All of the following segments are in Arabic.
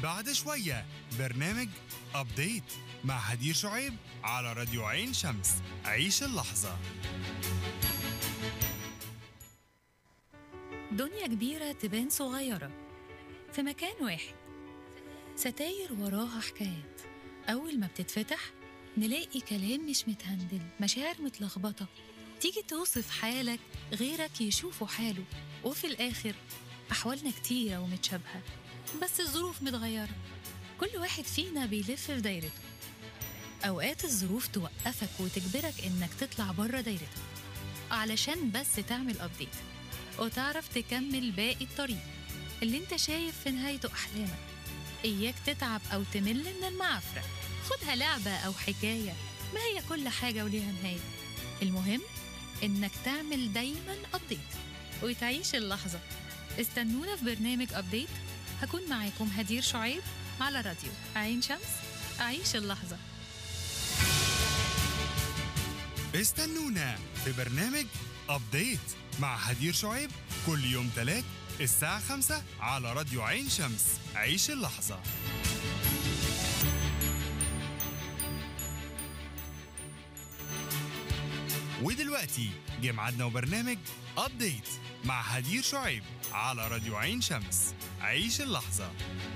بعد شوية برنامج أبديت مع هدير شعيب على راديو عين شمس. عيش اللحظة. دنيا كبيرة تبان صغيرة في مكان واحد، ستاير وراها حكايات. أول ما بتتفتح نلاقي كلام مش متهندل، مشاعر متلخبطة، تيجي توصف حالك غيرك يشوفوا حاله، وفي الآخر أحوالنا كتيرة ومتشابهة بس الظروف متغيرة. كل واحد فينا بيلف في دايرته. أوقات الظروف توقفك وتجبرك إنك تطلع بره دايرتك علشان بس تعمل أبديت وتعرف تكمل باقي الطريق اللي انت شايف في نهايته أحلامك. إياك تتعب أو تمل من المعافرة، خدها لعبة أو حكاية، ما هي كل حاجة وليها نهاية. المهم إنك تعمل دايماً أبديت وتعيش اللحظة. استنونا في برنامج أبديت، هكون معاكم هدير شعيب على راديو عين شمس. عيش اللحظة. استنونا في برنامج أبديت مع هدير شعيب كل يوم 3 الساعة 5 على راديو عين شمس. عيش اللحظة. ودلوقتي جه ميعادنا وبرنامج أبديت مع هدير شعيب على راديو عين شمس. عيش اللحظة.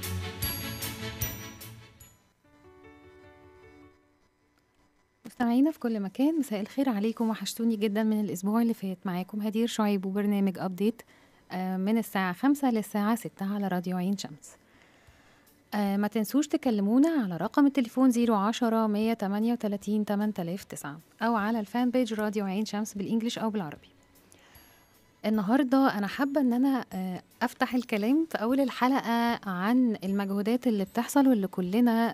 مستمعينا في كل مكان، مساء الخير عليكم. وحشتوني جدا من الأسبوع اللي فات. معاكم هدير شعيب وبرنامج أبديت من الساعة 5 للساعة 6 على راديو عين شمس. ما تنسوش تكلمونا على رقم التليفون 010 138 8009 أو على الفان بيج راديو عين شمس بالإنجليش أو بالعربي. النهاردة أنا حابة أن أنا أفتح الكلام في أول الحلقة عن المجهودات اللي بتحصل واللي كلنا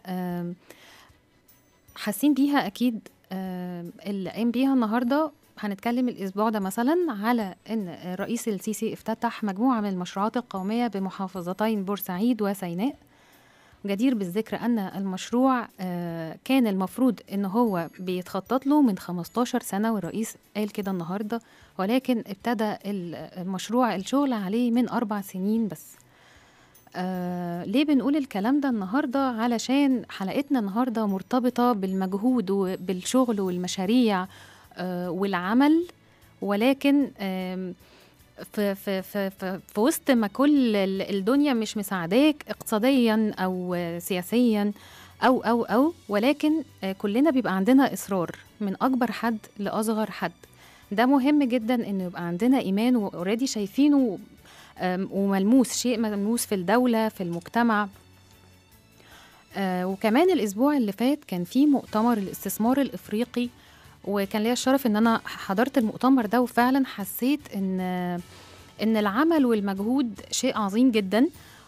حاسين بيها أكيد. اللي قام بيها النهاردة هنتكلم الأسبوع ده مثلا على أن الرئيس السيسي افتتح مجموعة من المشروعات القومية بمحافظتين بورسعيد وسيناء. جدير بالذكر أن المشروع كان المفروض أنه هو بيتخطط له من 15 سنة، والرئيس قال كده النهاردة، ولكن ابتدى المشروع الشغل عليه من 4 سنين بس. ليه بنقول الكلام ده النهاردة؟ علشان حلقتنا النهاردة مرتبطة بالمجهود وبالشغل والمشاريع والعمل، ولكن في وسط ما كل الدنيا مش مساعداك اقتصاديا أو سياسيا أو ولكن كلنا بيبقى عندنا إصرار من أكبر حد لأصغر حد. ده مهم جدا إنه يبقى عندنا إيمان وأوريدي شايفينه وملموس، شيء ملموس في الدولة في المجتمع. وكمان الأسبوع اللي فات كان في مؤتمر الاستثمار الإفريقي، وكان ليا الشرف ان انا حضرت المؤتمر ده، وفعلا حسيت ان العمل والمجهود شيء عظيم جدا،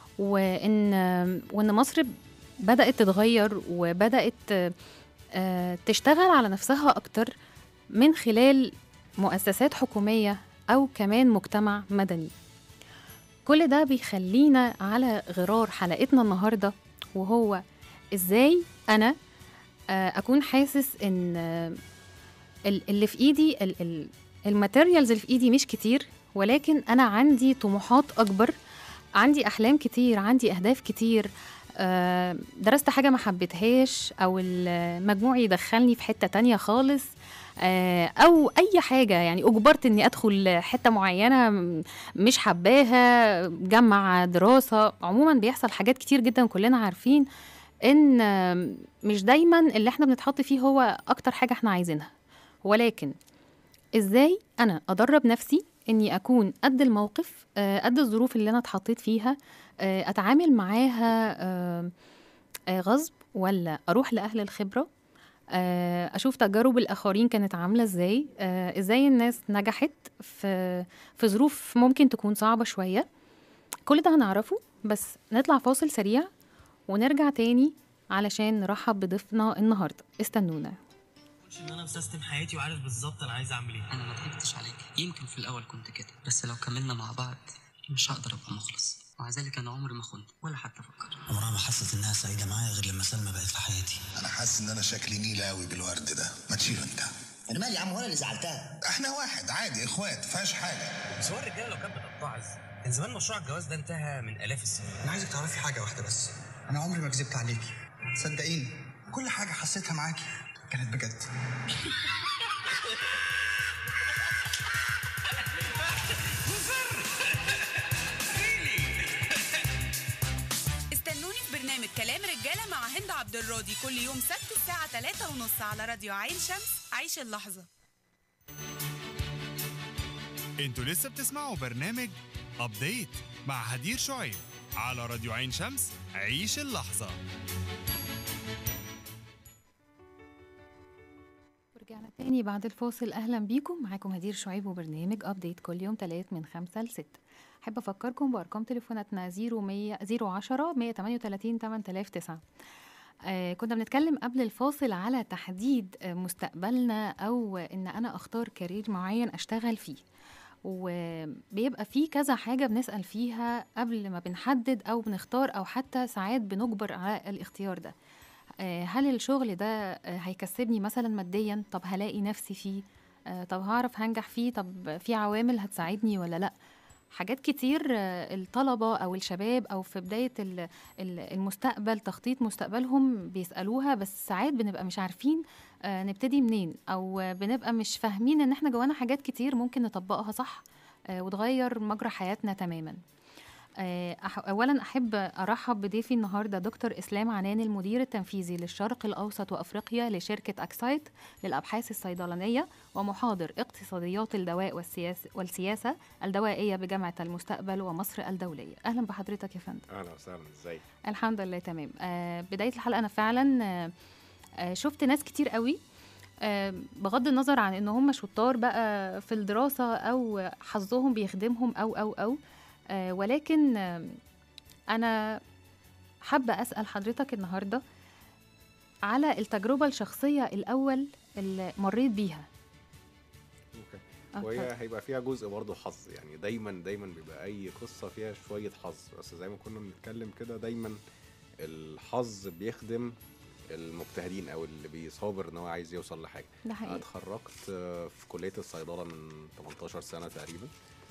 وان مصر بدأت تتغير وبدأت تشتغل على نفسها اكتر من خلال مؤسسات حكومية او كمان مجتمع مدني. كل ده بيخلينا على غرار حلقتنا النهاردة، وهو ازاي انا اكون حاسس ان اللي في ايدي الماتيريالز اللي في ايدي مش كتير، ولكن انا عندي طموحات اكبر، عندي احلام كتير، عندي اهداف كتير. درست حاجة ما حبيتهاش، او المجموع يدخلني في حتة تانية خالص، او اي حاجة يعني اجبرت اني ادخل حتة معينة مش حباها، جمع دراسة. عموما بيحصل حاجات كتير جدا، كلنا عارفين ان مش دايما اللي احنا بنتحط فيه هو اكتر حاجة احنا عايزينها، ولكن ازاي انا ادرب نفسي اني اكون قد الموقف، قد الظروف اللي انا اتحطيت فيها، اتعامل معاها غصب، ولا اروح لاهل الخبرة، اشوف تجارب الاخرين كانت عاملة ازاي، ازاي الناس نجحت في ظروف ممكن تكون صعبة شوية. كل ده هنعرفه، بس نطلع فاصل سريع ونرجع تاني علشان نرحب بضيفنا النهاردة. استنونا. ان انا مسيستم حياتي وعارف بالظبط انا عايز اعمل ايه. انا ما ضحكتش عليك، يمكن في الاول كنت كده، بس لو كملنا مع بعض مش هقدر ابقى مخلص، ومع ذلك انا عمري ما خنت ولا حتى فكرت. عمرها ما حست انها سعيده معايا غير لما سلمى بقت في حياتي. انا حاسس ان انا شكلي نيل قوي بالورد ده، ما تشيله انت. انا مالي يا عم، وانا اللي زعلتها؟ احنا واحد عادي، اخوات، فيهاش حاجه. بس هو الرجاله لو كانت بتتعظ كان زمان مشروع الجواز ده انتهى من الاف السنين. انا عايزك تعرفي حاجه واحده بس، انا عمري ما كذبت عليكي، صدقيني كل حاجه حسيتها معاكي كانت بجد. استنوني في برنامج كلام رجالة مع هند عبد الراضي كل يوم سبت الساعة 3:30 على راديو عين شمس. عيش اللحظة. انتوا لسه بتسمعوا برنامج أبديت مع هدير شعيب على راديو عين شمس. عيش اللحظة. ورجعنا تاني بعد الفاصل. أهلا بيكم، معاكم هدير شعيب وبرنامج أبديت كل يوم 3 من 5 ل 6. أحب أفكركم بأرقام تليفوناتنا 010 138 8009. كنا بنتكلم قبل الفاصل على تحديد مستقبلنا، أو إن أنا أختار كارير معين أشتغل فيه، وبيبقى فيه كذا حاجة بنسأل فيها قبل ما بنحدد أو بنختار، أو حتى ساعات بنجبر على الاختيار ده. هل الشغل ده هيكسبني مثلا ماديا؟ طب هلاقي نفسي فيه؟ طب هعرف هنجح فيه؟ طب في عوامل هتساعدني ولا لأ؟ حاجات كتير الطلبة أو الشباب أو في بداية المستقبل، تخطيط مستقبلهم بيسألوها، بس ساعات بنبقى مش عارفين نبتدي منين، أو بنبقى مش فاهمين إن احنا جوانا حاجات كتير ممكن نطبقها صح وتغير مجرى حياتنا تماما. أولا أحب أرحب بضيفي النهاردة دكتور إسلام عنان، المدير التنفيذي للشرق الأوسط وأفريقيا لشركة أكسايت للأبحاث الصيدلانية، ومحاضر اقتصاديات الدواء والسياسة الدوائية بجامعة المستقبل ومصر الدولية. أهلا بحضرتك يا فندم. أهلا وسهلا، إزاي؟ الحمد لله تمام. بداية الحلقة أنا فعلا شفت ناس كتير قوي، بغض النظر عن إن هم شطار بقى في الدراسة أو حظهم بيخدمهم أو ولكن أنا حابة أسأل حضرتك النهاردة على التجربة الشخصية الأول اللي مريت بيها. وهي هيبقى فيها جزء برضه حظ، يعني دايما بيبقى أي قصة فيها شوية حظ، بس زي ما كنا بنتكلم كده دايما الحظ بيخدم المجتهدين أو اللي بيصابر إن هو عايز يوصل لحاجة. أنا اتخرجت في كلية الصيدلة من 18 سنة تقريبا.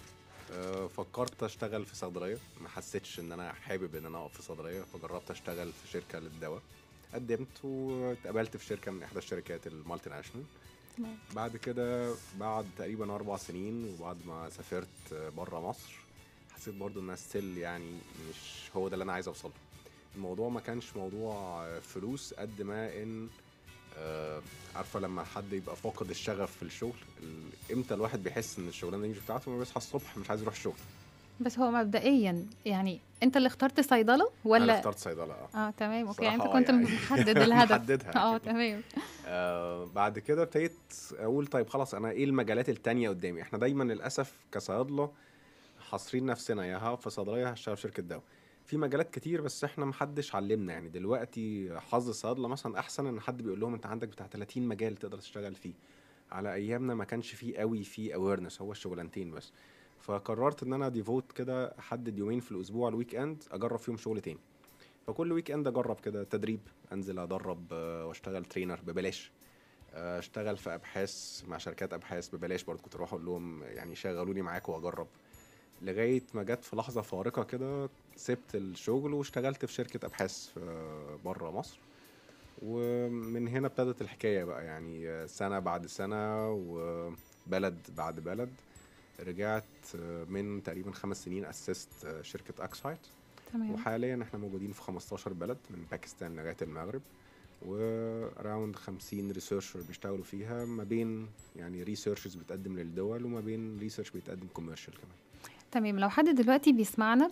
فكرت اشتغل في صيدليه، ما حسيتش ان انا حابب ان انا اقف في صيدليه، فجربت اشتغل في شركه للدواء. قدمت واتقبلت في شركه من احدى الشركات المالتي ناشونال. بعد كده بعد تقريبا 4 سنين وبعد ما سافرت بره مصر، حسيت برضو ان ستيل يعني مش هو ده اللي انا عايز اوصله. الموضوع ما كانش موضوع فلوس قد ما ان عارفه لما حد يبقى فاقد الشغف في الشغل، امتى الواحد بيحس ان الشغلانه دي مش بتاعته؟ ما بيصحى الصبح مش عايز يروح الشغل. بس هو مبدئيا يعني انت اللي اخترت صيدله ولا؟ انا اخترت صيدله. تمام اوكي، يعني انت كنت محدد الهدف. محددها تمام. بعد كده ابتديت اقول طيب خلاص انا ايه المجالات التانية قدامي؟ احنا دايما للاسف كصيادله حاصرين نفسنا، يا هقف في صيدليه هشتغل في شركه دواء. في مجالات كتير بس احنا محدش علمنا. يعني دلوقتي حظ الصيادله مثلا احسن ان حد بيقول لهم انت عندك بتاع 30 مجال تقدر تشتغل فيه. على ايامنا ما كانش فيه قوي فيه اويرنس، هو الشغلانتين بس. فقررت ان انا ديفوت كده، احدد يومين في الاسبوع الويك اند اجرب فيهم شغل تاني. فكل ويك اند اجرب كده تدريب، انزل ادرب واشتغل ترينر ببلاش، اشتغل في ابحاث مع شركات ابحاث ببلاش برضه، كنت اروح اقول لهم يعني شغلوني معاكم واجرب، لغايه ما جت في لحظه فارقه كده سبت الشغل واشتغلت في شركه ابحاث بره مصر. ومن هنا ابتدت الحكايه بقى، يعني سنه بعد سنه وبلد بعد بلد. رجعت من تقريبا 5 سنين اسست شركه اكسايت. تمام. وحاليا احنا موجودين في 15 بلد من باكستان لغايه المغرب، وراوند 50 ريسيرشر بيشتغلوا فيها، ما بين يعني ريسيرشز بتقدم للدول وما بين ريسيرش بيتقدم كوميرشال كمان. تمام. لو حد دلوقتي بيسمعنا،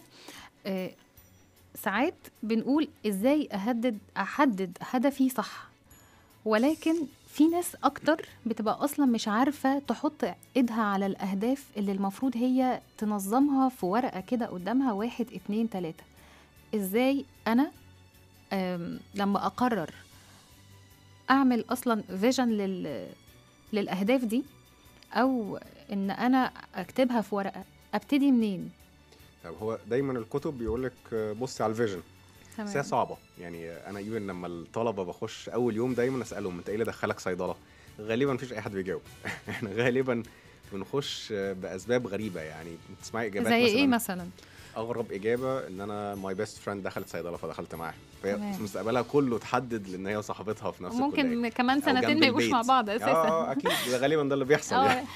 ساعات بنقول ازاي احدد هدفي صح، ولكن في ناس اكتر بتبقى اصلا مش عارفة تحط ايدها على الاهداف اللي المفروض هي تنظمها في ورقة كده قدامها 1 2 3. ازاي انا لما اقرر اعمل اصلا فيجن للاهداف دي، او ان انا اكتبها في ورقة، ابتدي منين؟ طب هو دايما الكتب بيقولك بصي على الفيجن، بس هي صعبه. يعني انا ايفن لما الطلبه بخش اول يوم دايما اسالهم انت ايه اللي دخلك صيدله؟ غالبا مفيش اي حد بيجاوب. احنا غالبا بنخش باسباب غريبه، يعني تسمعي اجابات زي مثلا ايه مثلا؟ اغرب اجابه ان انا ماي بيست فريند دخلت صيدله فدخلت معاها، فهي تمام. في مستقبلها كله تحدد لان هي وصاحبتها في نفس الكليه. ممكن كمان أو سنتين جنب ما يبقوش البيت. مع بعض اساسا. اكيد غالبا ده اللي بيحصل آه. يعني.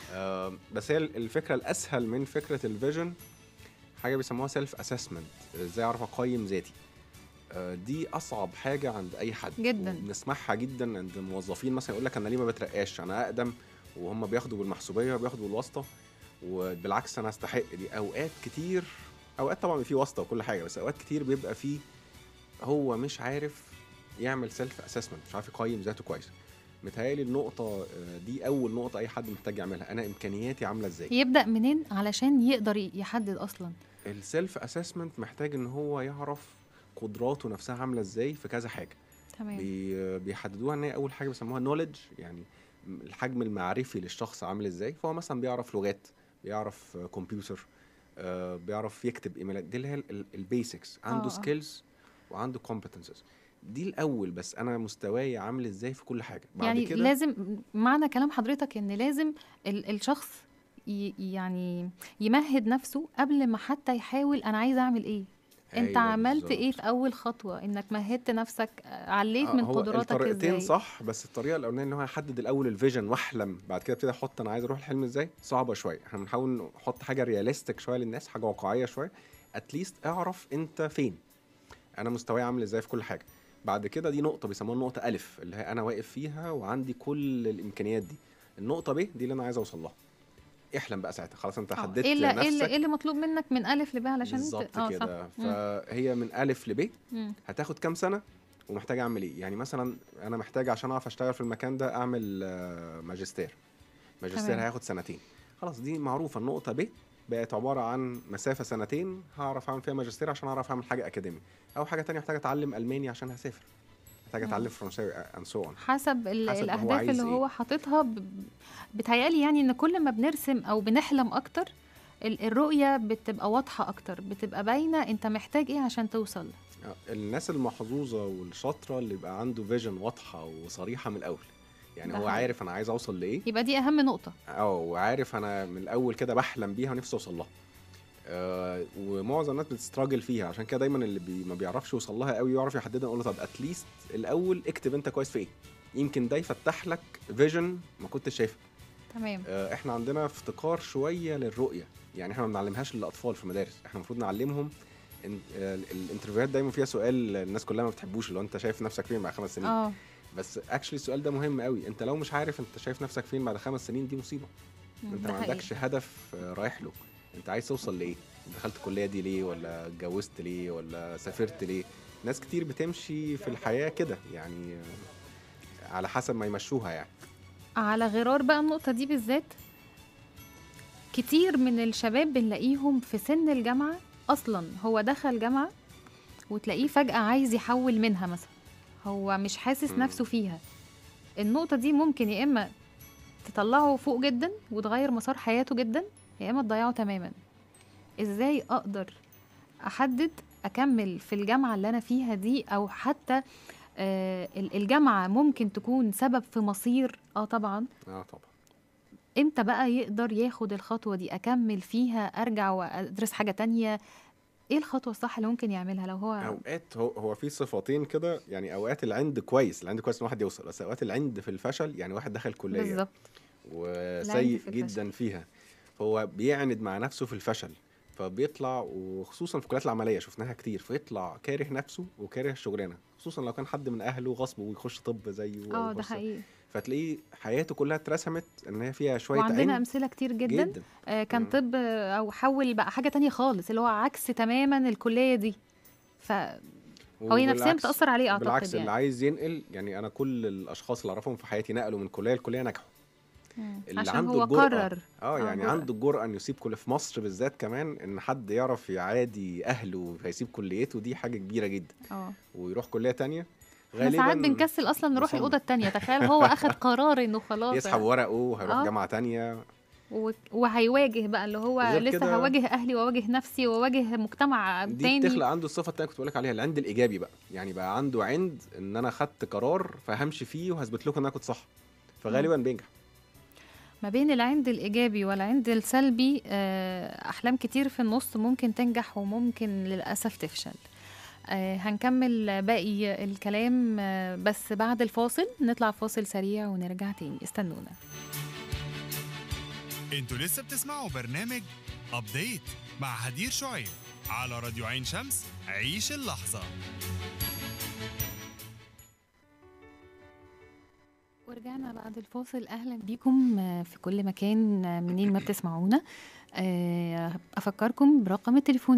بس هي الفكره الاسهل من فكره الفيجن حاجه بيسموها سيلف اسسمنت، ازاي اعرف اقيم ذاتي. دي اصعب حاجه عند اي حد جدا. بنسمعها جدا عند الموظفين، مثلا يقول لك انا ليه ما بترقاش، انا اقدم وهم بياخدوا بالمحسوبيه وبياخدوا بالواسطه وبالعكس انا استحق. دي اوقات كتير، اوقات طبعا في واسطه وكل حاجه، بس اوقات كتير بيبقى فيه هو مش عارف يعمل سيلف اسسمنت، مش عارف يقيم ذاته كويس. متهيألي النقطة دي أول نقطة أي حد محتاج يعملها، أنا إمكانياتي عاملة إزاي؟ يبدأ منين علشان يقدر يحدد أصلا؟ السيلف اسسمنت محتاج إن هو يعرف قدراته نفسها عاملة إزاي في كذا حاجة. تمام. بيحددوها إن هي أول حاجة بيسموها نوليدج، يعني الحجم المعرفي للشخص عامل إزاي. فهو مثلا بيعرف لغات، بيعرف كمبيوتر، بيعرف يكتب إيميلات، دي اللي هي البيسكس. عنده سكيلز وعنده كومبتنسز، دي الاول. بس انا مستواي عامل ازاي في كل حاجه بعد يعني كده. لازم معنى كلام حضرتك ان لازم الشخص يعني يمهد نفسه قبل ما حتى يحاول انا عايز اعمل ايه. انت أيوة عملت بالزبط. ايه في اول خطوه انك مهدت نفسك، عليت من هو قدراتك الطريقتين ازاي؟ صح، بس الطريقه الاولانيه ان هو يحدد الاول الفيجن واحلم، بعد كده ابتدي احط انا عايز اروح الحلم ازاي، صعبه شويه. احنا بنحاول نحط حاجه رياليستيك شويه للناس، حاجه واقعيه شويه. اتليست اعرف انت فين، انا مستواي عامل ازاي في كل حاجه. بعد كده دي نقطه بيسموها النقطه الف، اللي هي انا واقف فيها وعندي كل الامكانيات دي. النقطه ب دي اللي انا عايز اوصل لها. احلم بقى ساعتها، خلاص انت حددت نفسك. ايه اللي مطلوب منك من الف لب علشان بالظبط كده. فهي من الف لب هتاخد كام سنه ومحتاج اعمل ايه. يعني مثلا انا محتاج عشان اعرف اشتغل في المكان ده اعمل ماجستير هياخد سنتين. خلاص دي معروفه. النقطه ب بقت عباره عن مسافه سنتين هعرف اعمل فيها ماجستير عشان اعرف اعمل حاجه اكاديمي. او حاجه تانية محتاج اتعلم الماني عشان هسافر، محتاج اتعلم فرنساوي and so on. حسب الاهداف هو اللي هو حاططها. بتهيألي يعني ان كل ما بنرسم او بنحلم اكتر الرؤيه بتبقى واضحه اكتر، بتبقى باينه انت محتاج ايه عشان توصل. الناس المحظوظه والشاطره اللي يبقى عنده فيجن واضحه وصريحه من الاول، يعني هو عارف انا عايز اوصل لايه، يبقى دي اهم نقطه. وعارف انا من الاول كده بحلم بيها ونفسي اوصل لها. ومعظم الناس بتستراجل فيها، عشان كده دايما اللي ما بيعرفش يوصل لها قوي يعرف يحددها. نقول له طب اتليست الاول اكتب انت كويس في ايه، يمكن ده يفتح لك فيجن ما كنتش شايفها. تمام. احنا عندنا افتقار شويه للرؤيه، يعني احنا ما بنعلمهاش للاطفال في المدارس. احنا المفروض نعلمهم الانترفيوهات دايما فيها سؤال الناس كلها ما بتحبوش، اللي هو انت شايف نفسك فين بعد 5 سنين. بس اكشلي السؤال ده مهم قوي. انت لو مش عارف انت شايف نفسك فين بعد 5 سنين دي مصيبه. انت ما عندكش هدف رايح له. انت عايز توصل لايه؟ دخلت الكليه دي ليه، ولا اتجوزت ليه، ولا سافرت ليه؟ ناس كتير بتمشي في الحياه كده يعني على حسب ما يمشوها. يعني على غرار بقى النقطه دي بالذات، كتير من الشباب بنلاقيهم في سن الجامعه اصلا هو دخل جامعه وتلاقيه فجاه عايز يحول منها مثلا، هو مش حاسس نفسه فيها. النقطه دي ممكن يا اما تطلعه فوق جدا وتغير مسار حياته جدا، يا اما تضيعه تماما. ازاي اقدر احدد اكمل في الجامعه اللي انا فيها دي، او حتى الجامعه ممكن تكون سبب في مصير طبعا. امتى بقى يقدر ياخد الخطوه دي، اكمل فيها، ارجع وادرس حاجه تانية؟ ايه الخطوه الصح اللي ممكن يعملها لو هو اوقات هو في صفتين كده. يعني اوقات العند كويس ان واحد يوصل، بس اوقات العند في الفشل. يعني واحد دخل كليه بالظبط وسيء جدا فيها، فهو بيعند مع نفسه في الفشل، فبيطلع. وخصوصا في الكليات العمليه شفناها كتير، فيطلع كاره نفسه وكاره الشغلانه، خصوصا لو كان حد من اهله غصبه ويخش طب زيه. ده حقيقي. فتلاقيه حياته كلها اترسمت ان هي فيها شويه وعندنا امثله كتير جدا. كان طب او حول بقى حاجه تانية خالص، اللي هو عكس تماما الكليه دي. هو نفسيا بتاثر عليه اعتقد. بالعكس يعني اللي عايز ينقل، يعني انا كل الاشخاص اللي اعرفهم في حياتي نقلوا من كليه لكليه نجحوا. اللي عشان عنده هو قرر يعني عنده الجرأة ان يسيب كل، في مصر بالذات كمان ان حد يعرف يعادي اهله فيسيب كليته، دي حاجه كبيره جدا. ويروح كليه تانية. غالبا ساعات بنكسل اصلا نروح الاوضه التانية. تخيل هو اخد قرار انه خلاص يسحب ورقه وهيروح جامعه تانية وهيواجه بقى اللي هو لسه هواجه اهلي وواجه نفسي وواجه مجتمع تاني. دي بتخلق عنده الصفه التانية كنت بقول لك عليها، العند الايجابي بقى. يعني بقى عنده عند ان انا خدت قرار فهمشي فيه وهثبت لكم ان انا كنت صح، فغالبا بينجح. ما بين العند الإيجابي والعند السلبي أحلام كتير في النص ممكن تنجح وممكن للأسف تفشل. هنكمل باقي الكلام بس بعد الفاصل. نطلع فاصل سريع ونرجع تاني، استنونا. انتوا لسه بتسمعوا برنامج أبديت مع هدير شعيب على راديو عين شمس. عيش اللحظة. ورجعنا بعد الفاصل. أهلا بيكم في كل مكان منين ما بتسمعونا. أفكركم برقم التليفون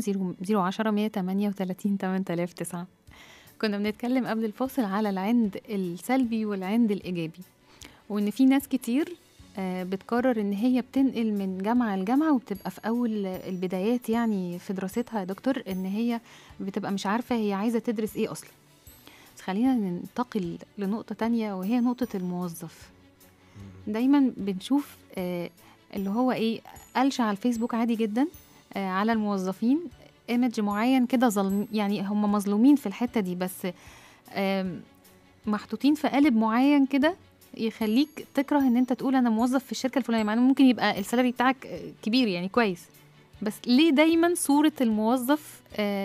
010-138-8009. كنا بنتكلم قبل الفاصل على العند السلبي والعند الإيجابي، وإن في ناس كتير بتقرر إن هي بتنقل من جامعة لجامعة، وبتبقى في أول البدايات يعني في دراستها يا دكتور إن هي بتبقى مش عارفة هي عايزة تدرس إيه أصلا. بس خلينا ننتقل لنقطة تانية، وهي نقطة الموظف. دايما بنشوف اللي هو ايه، قالش على الفيسبوك عادي جدا على الموظفين ايمج معين كده، ظلم يعني هم مظلومين في الحتة دي، بس محطوطين في قالب معين كده يخليك تكره ان انت تقول انا موظف في الشركة الفلانية، مع انه ممكن يبقى السالري بتاعك كبير يعني كويس، بس ليه دايما صورة الموظف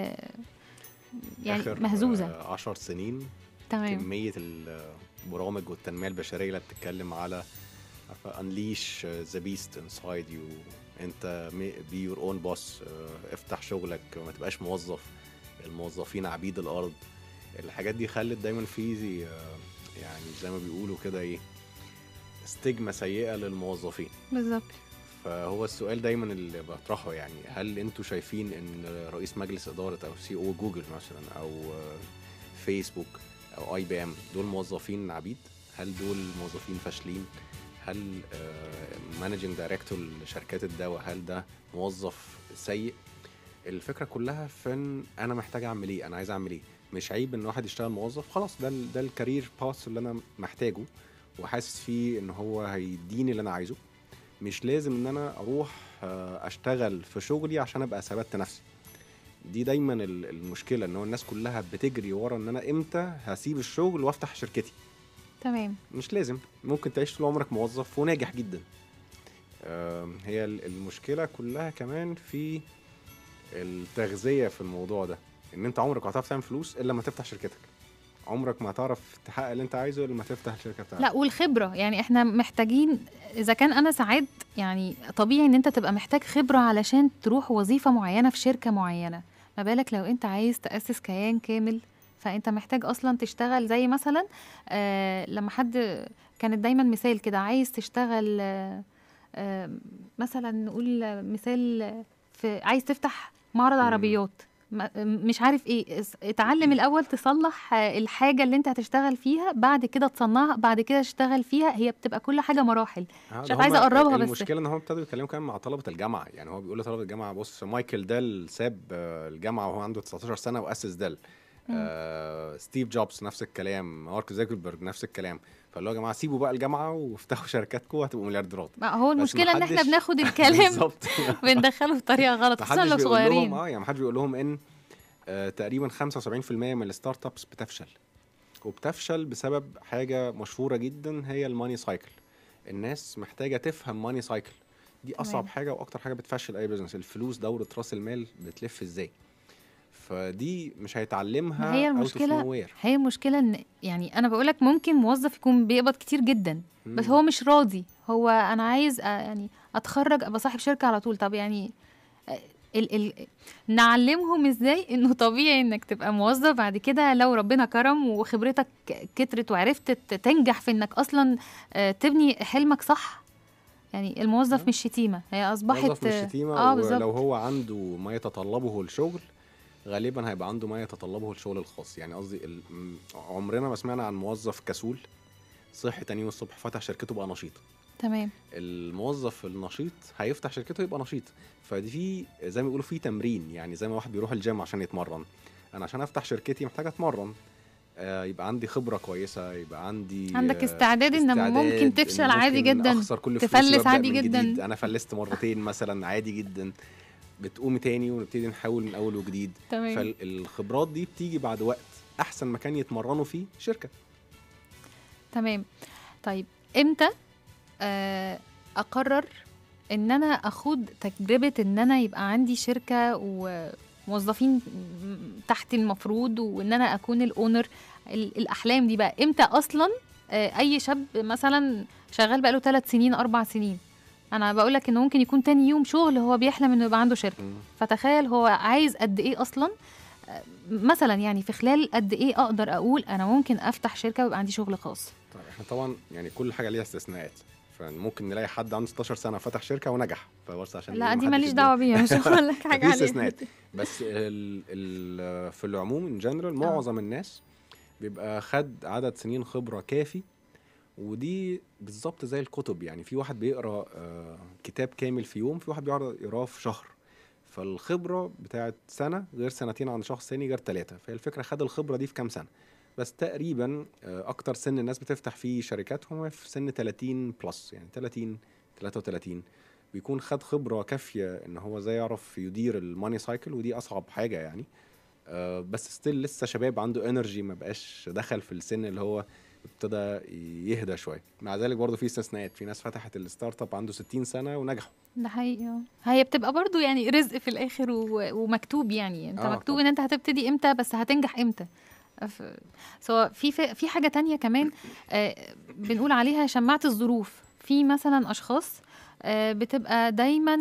يعني مهزوزة؟ 10 سنين تمام. كمية البرامج والتنمية البشرية اللي بتتكلم على unleash the beast inside you، انت be your own boss، افتح شغلك، ما تبقاش موظف، الموظفين عبيد الارض. الحاجات دي خلت دايما في يعني زي ما بيقولوا كده ايه، ستيجما سيئة للموظفين. بالظبط. فهو السؤال دايما اللي بطرحه يعني، هل انتوا شايفين ان رئيس مجلس ادارة او CEO جوجل مثلا او فيسبوك او IBM دول موظفين عبيد؟ هل دول موظفين فاشلين؟ هل مانجنج دايركتور لشركات الدواء هل ده موظف سيء؟ الفكرة كلها في ان انا محتاج اعمل ايه، انا عايز اعمل ايه. مش عيب ان واحد يشتغل موظف، خلاص ده الكارير باث اللي انا محتاجه وحاسس فيه ان هو هيديني اللي انا عايزه. مش لازم ان انا اروح اشتغل في شغلي عشان ابقى ثبت نفسي. دي دايما المشكلة، ان هو الناس كلها بتجري ورا ان انا امتى هسيب الشغل وافتح شركتي. تمام. مش لازم، ممكن تعيش طول عمرك موظف وناجح جدا. هي المشكلة كلها كمان في التغذية في الموضوع ده، ان انت عمرك ما هتعرف تعمل فلوس الا لما تفتح شركتك، عمرك ما هتعرف تحقق اللي انت عايزه الا لما تفتح الشركة بتاعتك. لا، والخبرة يعني احنا محتاجين، اذا كان انا ساعات يعني طبيعي ان انت تبقى محتاج خبرة علشان تروح وظيفة معينة في شركة معينة، ما بالك لو انت عايز تأسس كيان كامل، فانت محتاج اصلا تشتغل زي مثلا لما حد كانت دايما مثال كده، عايز تشتغل مثلا نقول مثال في عايز تفتح معرض عربيات، مش عارف ايه، اتعلم الاول تصلح الحاجه اللي انت هتشتغل فيها، بعد كده تصنعها، بعد كده تشتغل فيها. هي بتبقى كل حاجه مراحل. مش عايزه اقربها، بس المشكله ان هم ابتدوا يتكلموا كمان مع طلبه الجامعه. يعني هو بيقول لطلبه الجامعه بص، مايكل ديل ساب الجامعه وهو عنده 19 سنه واسس ديل. ستيف جوبز نفس الكلام، مارك زوكربيرج نفس الكلام. فقال له يا جماعه سيبوا بقى الجامعه وافتحوا شركاتكم وهتبقوا مليارديرات. هو المشكله ان احنا بناخد الكلام وندخله بطريقه غلط، خصوصا لو صغيرين. يعني محدش بيقول لهم ان تقريبا 75% من الستارت ابس بتفشل بسبب حاجه مشهوره جدا، هي الماني سايكل. الناس محتاجه تفهم ماني سايكل، دي اصعب حاجه واكتر حاجه بتفشل اي بزنس. الفلوس دوره راس المال بتلف ازاي، فدي مش هيتعلمها. هي المشكله ان يعني انا بقولك ممكن موظف يكون بيقبض كتير جدا بس هو مش راضي، هو انا عايز يعني اتخرج ابقى صاحب شركه على طول. طب يعني نعلمهم ازاي انه طبيعي انك تبقى موظف، بعد كده لو ربنا كرم وخبرتك كترت وعرفت تنجح في انك اصلا تبني حلمك صح. يعني الموظف مش شتيمه، هي اصبحت موظف مش شتيمه. ولو هو عنده ما يتطلبه الشغل غالبا هيبقى عنده ما يتطلبه الشغل الخاص. يعني قصدي عمرنا ما سمعنا عن موظف كسول صحي تاني يوم الصبح فتح شركته بقى نشيط. تمام. الموظف النشيط هيفتح شركته يبقى نشيط. فدي في زي ما بيقولوا في تمرين، يعني زي ما واحد بيروح الجيم عشان يتمرن، انا عشان افتح شركتي محتاج اتمرن، يبقى عندي خبرة كويسة، يبقى عندك استعداد ان ممكن تفشل عادي جدا، اخسر كل تفلس عادي جدا. انا فلست مرتين مثلا عادي جدا، بتقومي تاني ونبتدي نحاول من اول وجديد. فالخبرات دي بتيجي بعد وقت، احسن مكان يتمرنوا فيه شركة. تمام. طيب امتى اقرر ان انا اخوض تجربه ان انا يبقى عندي شركه وموظفين تحت المفروض، وان انا اكون الاونر. الاحلام دي بقى امتى اصلا؟ اي شاب مثلا شغال بقاله 3 سنين 4 سنين، انا بقول لك انه ممكن يكون تاني يوم شغل هو بيحلم انه يبقى عنده شركه. فتخيل هو عايز قد ايه اصلا، مثلا يعني في خلال قد ايه اقدر اقول انا ممكن افتح شركه ويبقى عندي شغل خاص. طيب احنا طبعا يعني كل حاجه ليها استثناءات، فممكن نلاقي حد عنده 16 سنه فتح شركه ونجح، فبس عشان لا دي ماليش دعوه بيها، مش هقول لك حاجه في عليها. استثناءات. بس في العموم ان جنرال معظم الناس بيبقى خد عدد سنين خبره كافي، ودي بالظبط زي الكتب. يعني في واحد بيقرا كتاب كامل في يوم، في واحد بيقراه في شهر. فالخبره بتاعت سنه غير سنتين عند شخص ثاني غير 3. فهي الفكره خد الخبره دي في كام سنه. بس تقريبا اكتر سن الناس بتفتح فيه شركاتهم في سن 30 بلس، يعني 30 33 بيكون خد خبره كافيه ان هو ازاي يعرف يدير الماني سايكل، ودي اصعب حاجه يعني. بس ستيل لسه شباب عنده انرجي، ما بقاش دخل في السن اللي هو ابتدى يهدى شويه. مع ذلك برضه في استثناءات، في ناس فتحت الستارت اب عنده 60 سنه ونجحوا. ده حقيقي. هي بتبقى برضو يعني رزق في الاخر ومكتوب، يعني انت مكتوب طبعا. ان انت هتبتدي امتى، بس هتنجح امتى. سواء في حاجه تانية كمان بنقول عليها شماعه الظروف. في مثلا اشخاص بتبقى دايما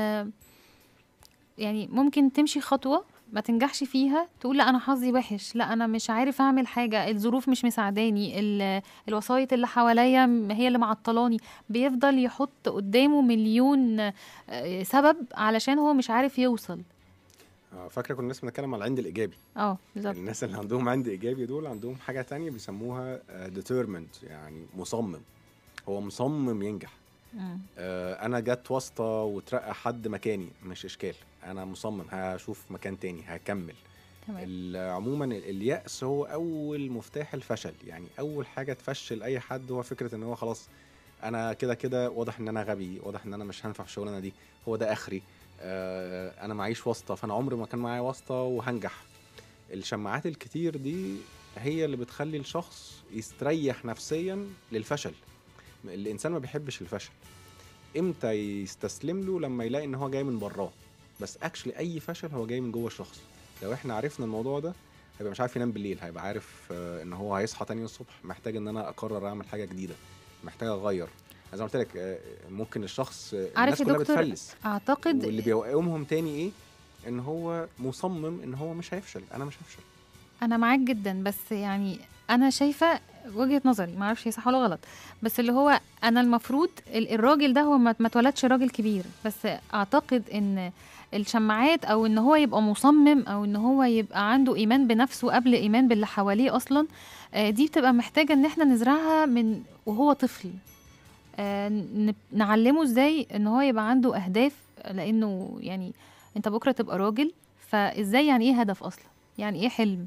يعني ممكن تمشي خطوه ما تنجحش فيها، تقول لا انا حظي وحش، لا انا مش عارف اعمل حاجه، الظروف مش مساعداني، الوسائط اللي حواليا هي اللي معطلاني. بيفضل يحط قدامه مليون سبب علشان هو مش عارف يوصل. فاكره كنا لسه بنتكلم على العند الايجابي. بالظبط. الناس اللي عندهم عند ايجابي دول عندهم حاجه تانية بيسموها determined، يعني مصمم. هو مصمم ينجح. انا جت واسطه وترقى حد مكاني، مش اشكال، انا مصمم هشوف مكان تاني هكمل. عموما اليأس هو اول مفتاح الفشل. يعني اول حاجه تفشل اي حد هو فكره ان هو خلاص انا كده كده واضح ان انا غبي، واضح ان انا مش هنفع في الشغلانه دي، هو ده اخري، انا معيش واسطه، فانا عمري ما كان معايا واسطه وهنجح. الشماعات الكتير دي هي اللي بتخلي الشخص يستريح نفسيا للفشل. الانسان ما بيحبش الفشل. امتى يستسلم له؟ لما يلاقي ان هو جاي من براه. بس اكشلي اي فشل هو جاي من جوه الشخص. لو احنا عرفنا الموضوع ده هيبقى مش عارف ينام بالليل، هيبقى عارف ان هو هيصحى تاني الصبح محتاج ان انا اقرر اعمل حاجه جديده، محتاج اغير. زي ما قلت لك ممكن الشخص الناس كلها بتفلس، اعتقد واللي بيوقعهم تاني ايه؟ ان هو مصمم ان هو مش هيفشل. انا مش هفشل. انا معاك جدا، بس يعني انا شايفه وجهه نظري، ما اعرفش هي صح ولا غلط، بس اللي هو انا المفروض الراجل ده هو ما اتولدش راجل كبير. بس اعتقد ان الشماعات او ان هو يبقى مصمم او ان هو يبقى عنده ايمان بنفسه قبل ايمان باللي حواليه اصلا، دي بتبقى محتاجه ان احنا نزرعها من وهو طفل. نعلمه ازاي ان هو يبقى عنده اهداف، لانه يعني انت بكره تبقى راجل، فازاي يعني ايه هدف اصلا، يعني ايه حلم.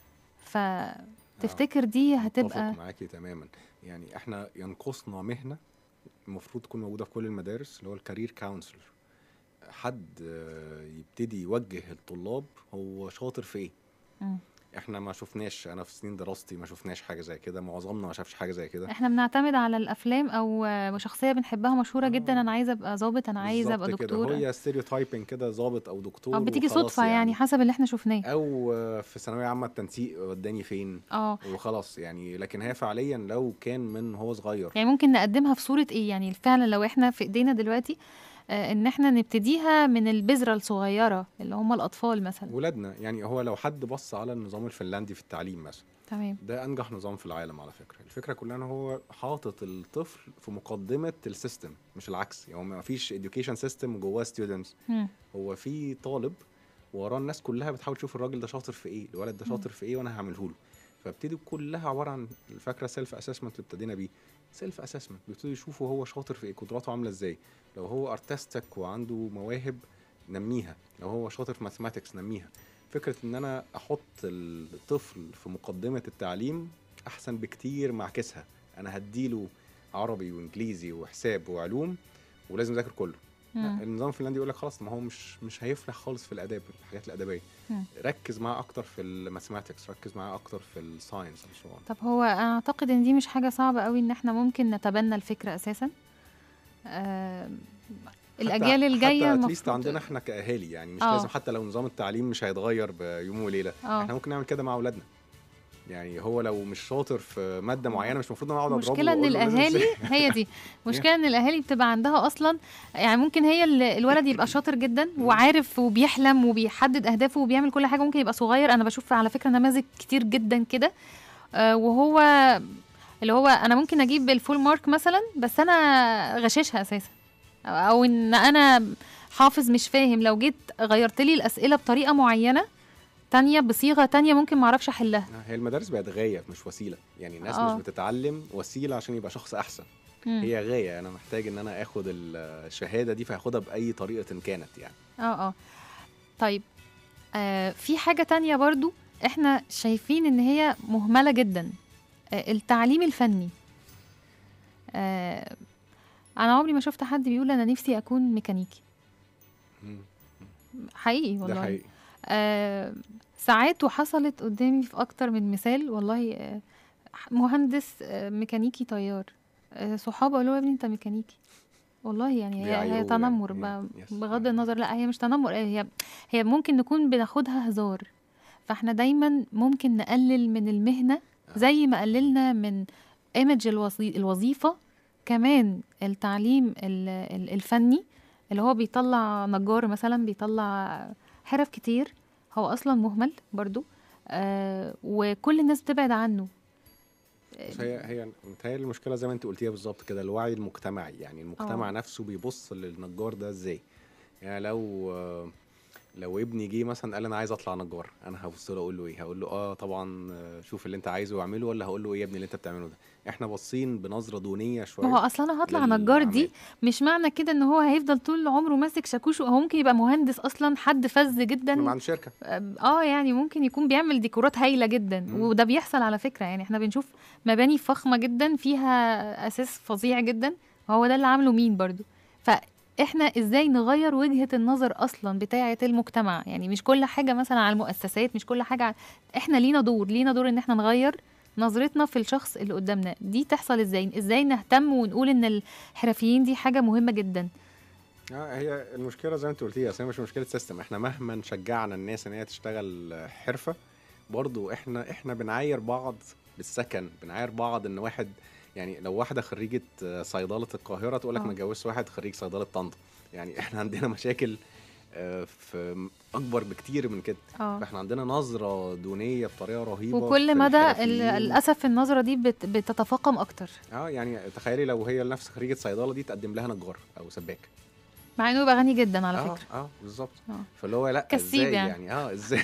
فتفتكر دي هتبقى اتفق معاكي تماما. يعني احنا ينقصنا مهنه المفروض تكون موجوده في كل المدارس، اللي هو الكارير كونسلر. حد يبتدي يوجه الطلاب هو شاطر في ايه. احنا ما شفناش، انا في سنين دراستي ما شفناش حاجه زي كده، معظمنا ما شافش حاجه زي كده. احنا بنعتمد على الافلام او شخصيه بنحبها مشهوره جدا، انا عايزه ابقى ظابط، انا عايزه ابقى دكتور. هي ستيريوتايبنج كده، ظابط او دكتور، بتيجي صدفه يعني حسب اللي احنا شفناه، او في ثانويه عامه التنسيق وداني فين وخلاص يعني. لكن هي فعليا لو كان من هو صغير، يعني ممكن نقدمها في صوره ايه؟ يعني فعلا لو احنا في ايدينا دلوقتي ان احنا نبتديها من البذره الصغيره اللي هم الاطفال مثلا، ولادنا. يعني هو لو حد بص على النظام الفنلندي في التعليم مثلا، تمام، ده انجح نظام في العالم على فكره. الفكره كلها ان هو حاطط الطفل في مقدمه السيستم، مش العكس. يعني ما فيش education system جواه ستودنتس، هو في طالب وراه الناس كلها بتحاول تشوف الراجل ده شاطر في ايه، الولد ده شاطر في ايه، وانا هعمله له. فابتدي كلها عباره عن الفكره سيلف اسسمنت اللي ابتدينا بيه. سيلف اسسمنت بيبتدوا يشوفوا هو شاطر في ايه، قدراته عامله ازاي. لو هو ارتستك وعنده مواهب نميها، لو هو شاطر في ماثماتكس نميها. فكره ان انا احط الطفل في مقدمه التعليم احسن بكتير مع عكسها. انا هديله عربي وانجليزي وحساب وعلوم ولازم يذاكر كله. النظام الفنلندي يقول لك خلاص، ما هو مش هيفلح خالص في الاداب، الحاجات الادبيه. ركز معاه اكتر في الماثماتكس، ركز معاه اكتر في الساينس. طب هو انا اعتقد ان دي مش حاجه صعبه قوي ان احنا ممكن نتبنى الفكره اساسا. الاجيال الجايه حتى المفروض عندنا احنا كاهالي يعني مش لازم، حتى لو نظام التعليم مش هيتغير بيوم وليله، احنا ممكن نعمل كده مع اولادنا. يعني هو لو مش شاطر في ماده معينه مش المفروض انا اقعد اضربه. مشكلة ان الاهالي هي دي مشكلة ان الاهالي بتبقى عندها اصلا، يعني ممكن هي الولد يبقى شاطر جدا وعارف وبيحلم وبيحدد اهدافه وبيعمل كل حاجة، ممكن يبقى صغير. انا بشوف على فكرة نماذج كتير جدا كده، وهو اللي هو انا ممكن اجيب الفول مارك مثلا بس انا غششها اساسا، او ان انا حافظ مش فاهم، لو جيت غيرت لي الاسئلة بطريقة معينة تانية بصيغة تانية ممكن معرفش أحلها. هي المدارس بقت غاية مش وسيلة، يعني الناس مش بتتعلم وسيلة عشان يبقى شخص أحسن. هي غاية، أنا محتاج إن أنا أخد الشهادة دي فهاخدها بأي طريقة إن كانت يعني. طيب في حاجة تانية برضو إحنا شايفين إن هي مهملة جدا، التعليم الفني. أنا عمري ما شفت حد بيقول أنا نفسي أكون ميكانيكي. حقيقي والله، ده حقيقي. ساعات وحصلت قدامي في أكتر من مثال والله. مهندس ميكانيكي طيار، صحابه قالوا يا ابني أنت ميكانيكي. والله يعني هي تنمر بغض النظر، لا هي مش تنمر، هي ممكن نكون بناخدها هزار. فاحنا دايما ممكن نقلل من المهنة زي ما قللنا من ايمج الوظيفة. كمان التعليم الفني اللي هو بيطلع نجار مثلا، بيطلع حرف كتير، هو اصلا مهمل برضو، وكل الناس بتبعد عنه. هي متهيألي المشكله زي ما انت قلتيها بالظبط كده، الوعي المجتمعي. يعني المجتمع نفسه بيبص للنجار ده ازاي. يعني لو ابني جه مثلا قال انا عايز اطلع نجار، انا هبص له اقول له ايه؟ هقول له طبعا شوف اللي انت عايزه واعمله، ولا هقول له ايه يا ابني اللي انت بتعمله ده؟ احنا باصين بنظره دونيه شويه. ما هو اصلا انا هطلع نجار دي مش معنى كده ان هو هيفضل طول عمره ماسك شاكوش، هو ممكن يبقى مهندس اصلا، حد فذ جدا عنده شركه. يعني ممكن يكون بيعمل ديكورات هايله جدا. وده بيحصل على فكره، يعني احنا بنشوف مباني فخمه جدا فيها اساس فظيع جدا، وهو ده اللي عامله مين برضو. فاحنا ازاي نغير وجهه النظر اصلا بتاعه المجتمع؟ يعني مش كل حاجه مثلا على المؤسسات، مش كل حاجه احنا لينا دور ان احنا نغير نظرتنا في الشخص اللي قدامنا. دي تحصل ازاي نهتم ونقول ان الحرفيين دي حاجة مهمة جدا. هي المشكلة زي ما انت قلتيها، هي مش مشكلة سيستم. احنا مهما شجعنا الناس ان هي تشتغل حرفة، برضو احنا بنعاير بعض بالسكن، بنعاير بعض ان واحد، يعني لو واحدة خريجة صيدلة القاهرة تقولك ما اتجوزش واحد خريج صيدلة طنطا. يعني احنا عندنا مشاكل في اكبر بكتير من كده. فاحنا عندنا نظره دونيه بطريقه رهيبه، وكل مدى للاسف النظره دي بتتفاقم اكتر. يعني تخيلي لو هي نفس خريجه صيدله دي تقدم لها نجار او سباك، مع انه يبقى غني جدا على فكره. بالظبط. فاللي هو لا ازاي يعني ازاي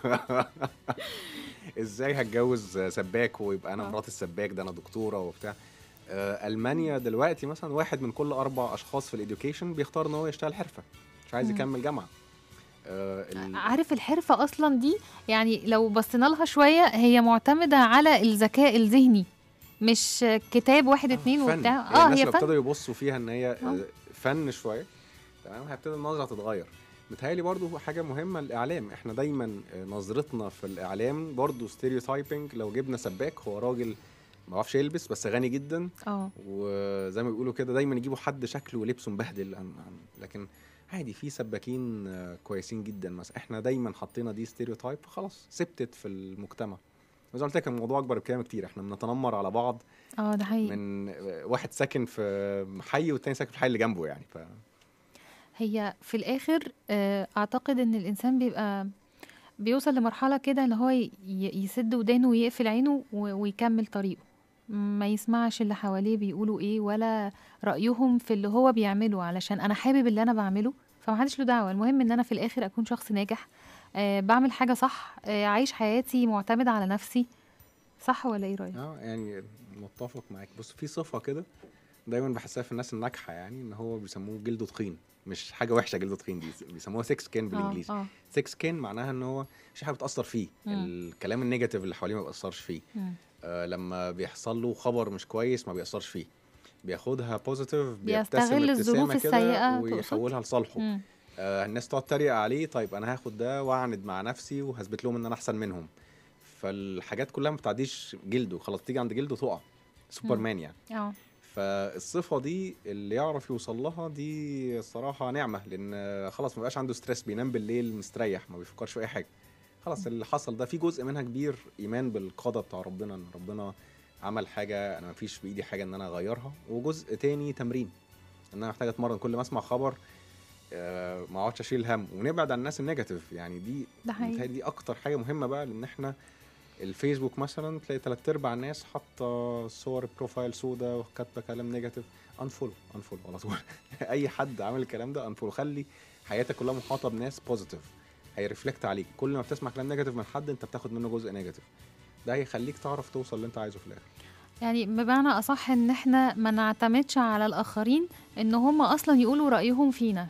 ازاي هتجوز سباك ويبقى انا مرات السباك ده، انا دكتوره وبتاع. المانيا دلوقتي مثلا 1 من كل 4 اشخاص في الاديوكيشن بيختار ان هو يشتغل حرفه، مش عايز يكمل جامعه. عارف الحرفة أصلا دي يعني لو بصينا لها شوية هي معتمدة على الذكاء الذهني، مش كتاب 1 2 وبتاع. هي ابتدوا يبصوا فيها ان هي فن شوية، تمام. هيبتدي النظرة تتغير. متهيألي برضو حاجة مهمة الإعلام. احنا دايما نظرتنا في الإعلام برضو ستيريوتايبنج. لو جبنا سباك هو راجل ما بيعرفش يلبس بس غني جدا، وزي ما بيقولوا كده دايما يجيبوا حد شكله ولبسه مبهدل، لكن عادي في سباكين كويسين جدا مثلا. احنا دايما حطينا دي ستيريوتايب خلاص ثبتت في المجتمع. زي ما قلت لك الموضوع اكبر بكلام كتير، احنا بنتنمر على بعض. ده حقيقي. من واحد ساكن في حي والتاني ساكن في الحي اللي جنبه يعني. هي في الاخر اعتقد ان الانسان بيوصل لمرحله كده ان هو يسد ودانه ويقفل عينه ويكمل طريقه، ما يسمعش اللي حواليه بيقولوا ايه ولا رأيهم في اللي هو بيعمله، علشان انا حابب اللي انا بعمله فما حدش له دعوه. المهم ان انا في الاخر اكون شخص ناجح، بعمل حاجه صح، عايش حياتي معتمد على نفسي. صح ولا ايه رايك؟ يعني متفق معاك. بص في صفه كده دايما بحسها في الناس الناجحه، يعني ان هو بيسموه جلده تخين. مش حاجه وحشه جلده تخين دي، بيسموها سكس سكين بالانجليزي. سكس سكين معناها ان هو مش حاجه بتاثر فيه، الكلام النيجاتيف اللي حواليه ما بيأثرش فيه. لما بيحصل له خبر مش كويس ما بيأثرش فيه، بياخدها بوزيتيف، بيبتسم ابتسامه كده ويحولها لصالحه. الناس تقعد تريق عليه، طيب انا هاخد ده واعند مع نفسي وهثبت لهم ان انا احسن منهم. فالحاجات كلها ما بتعديش جلده، خلاص تيجي عند جلده تقع. سوبرمان يعني. فالصفه دي اللي يعرف يوصل لها دي الصراحه نعمه، لان خلاص ما بقاش عنده ستريس، بينام بالليل مستريح ما بيفكرش في اي حاجه. خلاص اللي حصل ده في جزء منها كبير ايمان بالقضاء بتاع ربنا، ان ربنا عمل حاجه انا ما فيش بايدي حاجه ان انا اغيرها، وجزء تاني تمرين ان انا محتاج اتمرن كل ما اسمع خبر ما اقعدش اشيل هم، ونبعد عن الناس النيجاتيف. يعني دي اكتر حاجه مهمه بقى، لان احنا الفيسبوك مثلا تلاقي 3/4 الناس حاطه صور بروفايل سودا وكاتبه كلام نيجاتيف، انفولو على طول. اي حد عامل الكلام ده انفولو. خلي حياتك كلها محاطه بناس بوزيتيف، هيرفلكت عليك. كل ما بتسمع كلام نيجاتيف من حد انت بتاخد منه جزء نيجاتيف، ده هيخليك تعرف توصل اللي انت عايزه في الاخر. يعني بمعنى اصح ان احنا ما نعتمدش على الاخرين ان هم اصلا يقولوا رايهم فينا.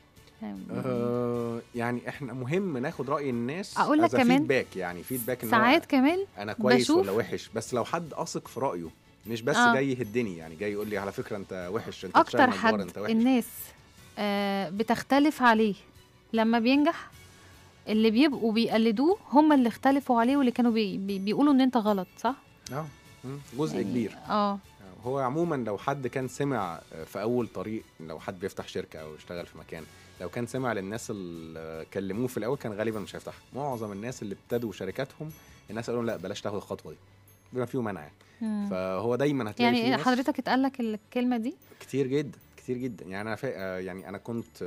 يعني احنا مهم ناخد راي الناس، اقول لك كمان فيدباك، يعني فيدباك ان ساعات كمان انا كويس ولا وحش، بس لو حد اثق في رايه، مش بس جاي يهدني، يعني جاي يقول لي على فكره انت وحش، انت اكتر حد انت وحش. الناس بتختلف عليه لما بينجح، اللي بيبقوا بيقلدوه هم اللي اختلفوا عليه، واللي كانوا بيقولوا ان انت غلط، صح؟ جزء يعني كبير. هو عموما لو حد كان سمع في اول طريق، لو حد بيفتح شركه او يشتغل في مكان، لو كان سمع للناس اللي كلموه في الاول كان غالبا مش هيفتح. معظم الناس اللي ابتدوا شركاتهم الناس قالوا لا بلاش تاخد الخطوه دي بما فيه منع يعني. فهو دايما هتلاقي يعني حضرتك اتقال لك الكلمه دي كتير جدا كتير جدا. يعني انا يعني انا كنت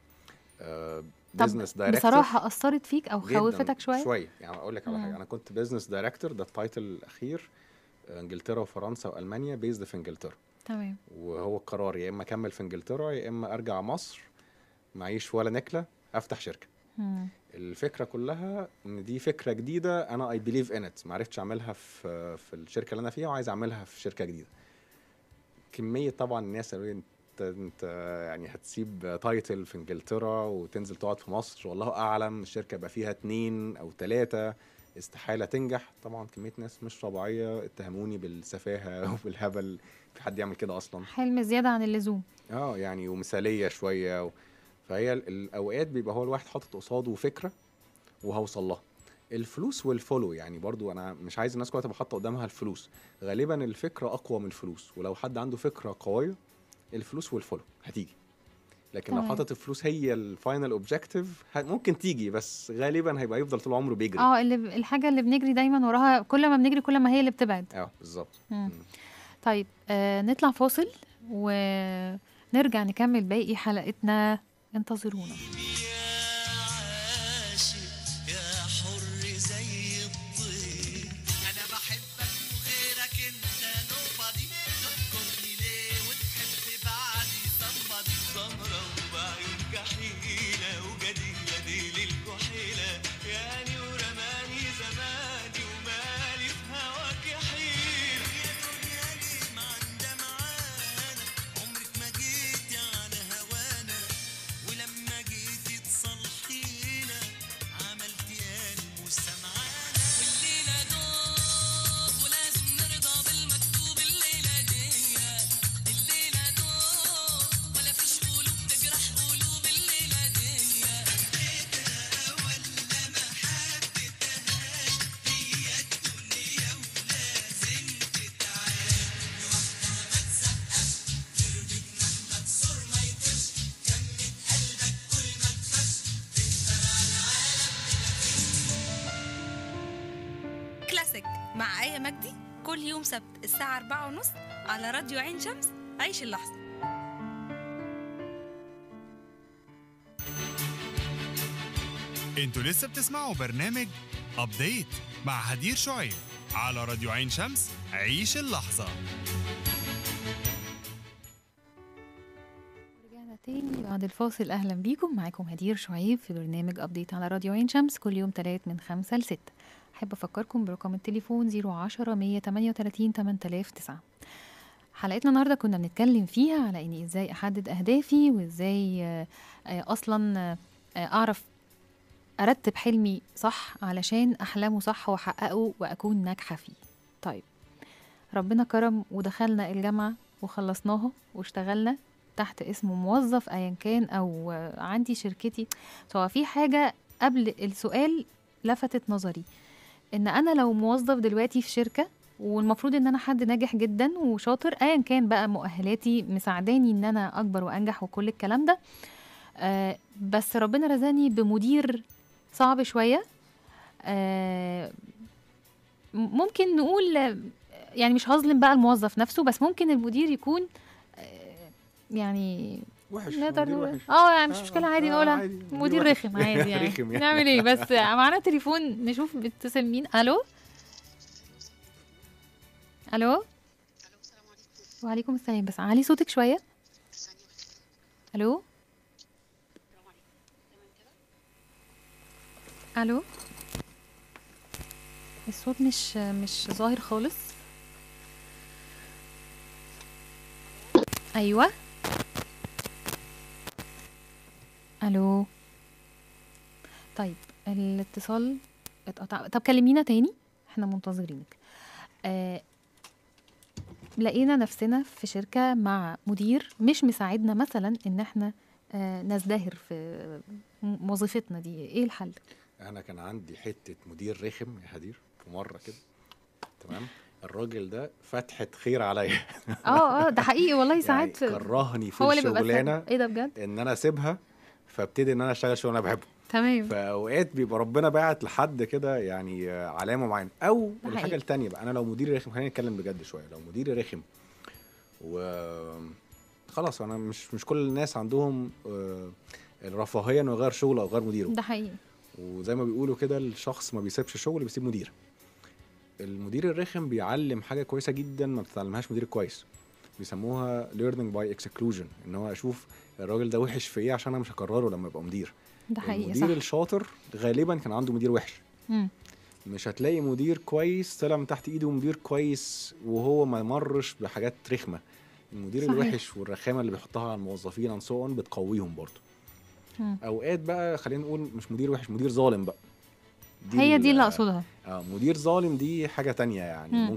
بزنس دايركتور. بصراحه اثرت فيك او خوفتك شويه؟ يعني اقول لك على حاجه، انا كنت بزنس دايركتور، ده التايتل الاخير، انجلترا وفرنسا والمانيا، بيزد في انجلترا. تمام. وهو القرار يا اما اكمل في انجلترا يا اما ارجع مصر معيش ولا نكله افتح شركه. الفكره كلها ان دي فكره جديده، انا اي بليف ان ات، ما عرفتش اعملها في الشركه اللي انا فيها، وعايز اعملها في شركه جديده. كميه طبعا الناس قالوا لي انت يعني هتسيب تايتل في انجلترا وتنزل تقعد في مصر، والله اعلم الشركه يبقى فيها 2 أو 3، استحاله تنجح. طبعا كميه ناس مش طبيعيه اتهموني بالسفاهه وبالهبل، في حد يعمل كده اصلا؟ حلم زياده عن اللزوم. يعني ومثاليه شويه فهي الاوقات بيبقى هو الواحد حاطط قصاده فكره وهوصل لها. الفلوس والفولو، يعني برضو انا مش عايز الناس كلها تبقى حاطه قدامها الفلوس، غالبا الفكره اقوى من الفلوس. ولو حد عنده فكره قويه الفلوس والفولو هتيجي، لكن لو حاطط الفلوس هي الفاينل اوبجكتيف ممكن تيجي، بس غالبا هيبقى يفضل طول عمره بيجري. الحاجه اللي بنجري دايما وراها، كل ما بنجري كل ما هي اللي بتبعد. بالظبط. طيب نطلع فاصل ونرجع نكمل باقي حلقتنا، انتظرونا. مع آية مجدي كل يوم سبت الساعة 4:30 على راديو عين شمس. عيش اللحظة. انتوا لسه بتسمعوا برنامج أبديت مع هدير شعيب على راديو عين شمس. عيش اللحظة. رجعنا تاني بعد الفاصل. أهلا بيكم، معاكم هدير شعيب في برنامج أبديت على راديو عين شمس كل يوم 3 من 5 ل 6. أحب أفكركم برقم التليفون 010-138-8009. حلقتنا النهاردة كنا بنتكلم فيها على إني إزاي أحدد أهدافي، وإزاي أصلا أعرف أرتب حلمي صح علشان أحلمه صح وأحققه وأكون ناجحة فيه. طيب ربنا كرم ودخلنا الجامعة وخلصناها واشتغلنا تحت اسم موظف أيا كان، أو عندي شركتي. سواء في حاجة قبل السؤال لفتت نظري، إن أنا لو موظف دلوقتي في شركة والمفروض ان انا حد ناجح جدا وشاطر، ايا كان بقى مؤهلاتي مساعداني ان انا اكبر وانجح وكل الكلام ده. بس ربنا رزقني بمدير صعب شويه. ممكن نقول يعني مش هظلم بقى الموظف نفسه، بس ممكن المدير يكون يعني وحش، نقدر مدير نقول وحش. يعني مش مشكله، عادي نقولها عادي، مدير وحش. رخم عادي يعني. رخم يعني. نعمل ايه؟ بس معانا تليفون نشوف بيتصل مين. الو الو. وعليكم السلام، بس علي صوتك شويه. الو الو. الصوت مش ظاهر خالص. ايوه الو. طيب الاتصال اتقطع. طب كلمينا تاني، احنا منتظرينك. لقينا نفسنا في شركة مع مدير مش مساعدنا مثلا ان احنا نزدهر في وظيفتنا دي، ايه الحل؟ انا كان عندي حته مدير رخم يا هدير في مره كده، تمام؟ الراجل ده فتحة خير عليا. ده حقيقي والله. ساعات يعني كرهني في هو اللي بيبقى الشغلانه، ايه ده بجد، ان انا اسيبها فابتدي ان انا اشتغل شغل انا بحبه. تمام. فاوقات بيبقى ربنا باعت لحد كده يعني علامه معينه. او ده الحاجه حقيقي. التانية بقى، انا لو مديري رخم، خلينا نتكلم بجد شويه، لو مديري رخم و خلاص، انا مش كل الناس عندهم الرفاهيه انه يغير شغله او يغير مديره. ده حقيقي. وزي ما بيقولوا كده، الشخص ما بيسيبش شغل، بيسيب مدير. المدير الرخم بيعلم حاجه كويسه جدا ما بتتعلمهاش مدير كويس، بيسموها learning by exclusion، ان هو اشوف الراجل ده وحش في ايه عشان انا مش هكرره لما يبقى مدير. ده حقيقي. المدير صح. الشاطر غالبا كان عنده مدير وحش. مش هتلاقي مدير كويس طلع من تحت ايده مدير كويس وهو ما مرش بحاجات رخمه. المدير صحيح. الوحش والرخامه اللي بيحطها على الموظفين عن سوء بتقويهم برضه. اوقات بقى خلينا نقول مش مدير وحش، مدير ظالم بقى. هي دي اللي اقصدها. مدير ظالم دي حاجه تانية يعني.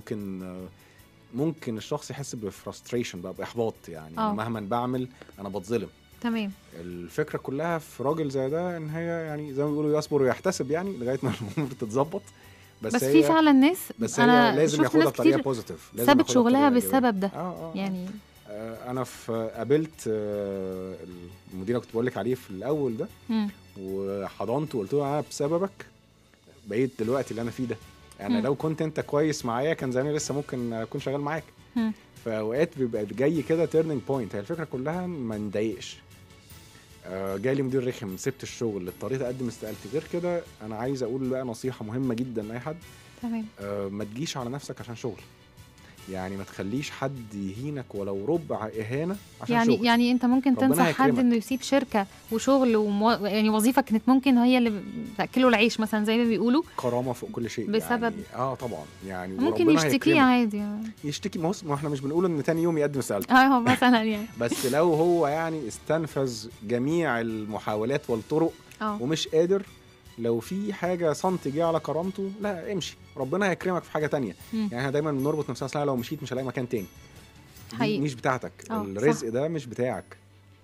ممكن الشخص يحس بفرستريشن بقى، باحباط يعني. مهما بعمل انا بتظلم. تمام. الفكره كلها في راجل زي ده ان هي يعني زي ما بيقولوا يصبر ويحتسب يعني لغايه ما الامور تتظبط. بس في فعلا ناس، بس أنا هي لازم ياخدها بطريقه بوزيتيف، سابت شغلها بالسبب ده. يعني انا قابلت المدير اللي كنت بقول لك عليه في الاول ده، وحضنته وقلت له انا بسببك بقيت دلوقتي اللي انا فيه ده. يعني لو كنت انت كويس معايا كان زماني لسه ممكن اكون شغال معاك. فاوقات بيبقى جاي كده تيرنينج بوينت. هي الفكره كلها ما نضايقش. جالي مدير رخم، سبت الشغل، اضطريت اقدم استقالتي. غير كده انا عايز اقول بقى نصيحه مهمه جدا لاي حد. تمام. ما تجيش على نفسك عشان شغل. يعني ما تخليش حد يهينك ولو ربع اهانه عشان يعني شغل. يعني انت ممكن تنصح حد انه يسيب شركه وشغل يعني وظيفه كانت ممكن هي اللي تاكله العيش مثلا زي ما بيقولوا، كرامه فوق كل شيء بسبب يعني طبعا يعني ممكن يشتكي عادي يعني. يشتكي. ما احنا مش بنقول ان تاني يوم يقدم استقالته مثلا يعني. بس لو هو يعني استنفذ جميع المحاولات والطرق ومش قادر، لو في حاجه سنتي جه على كرامته، لا امشي، ربنا هيكرمك في حاجه تانية. يعني احنا دايما بنربط نفسنا لو مشيت مش هلاقي مكان تاني. مش بتاعتك الرزق ده مش بتاعك.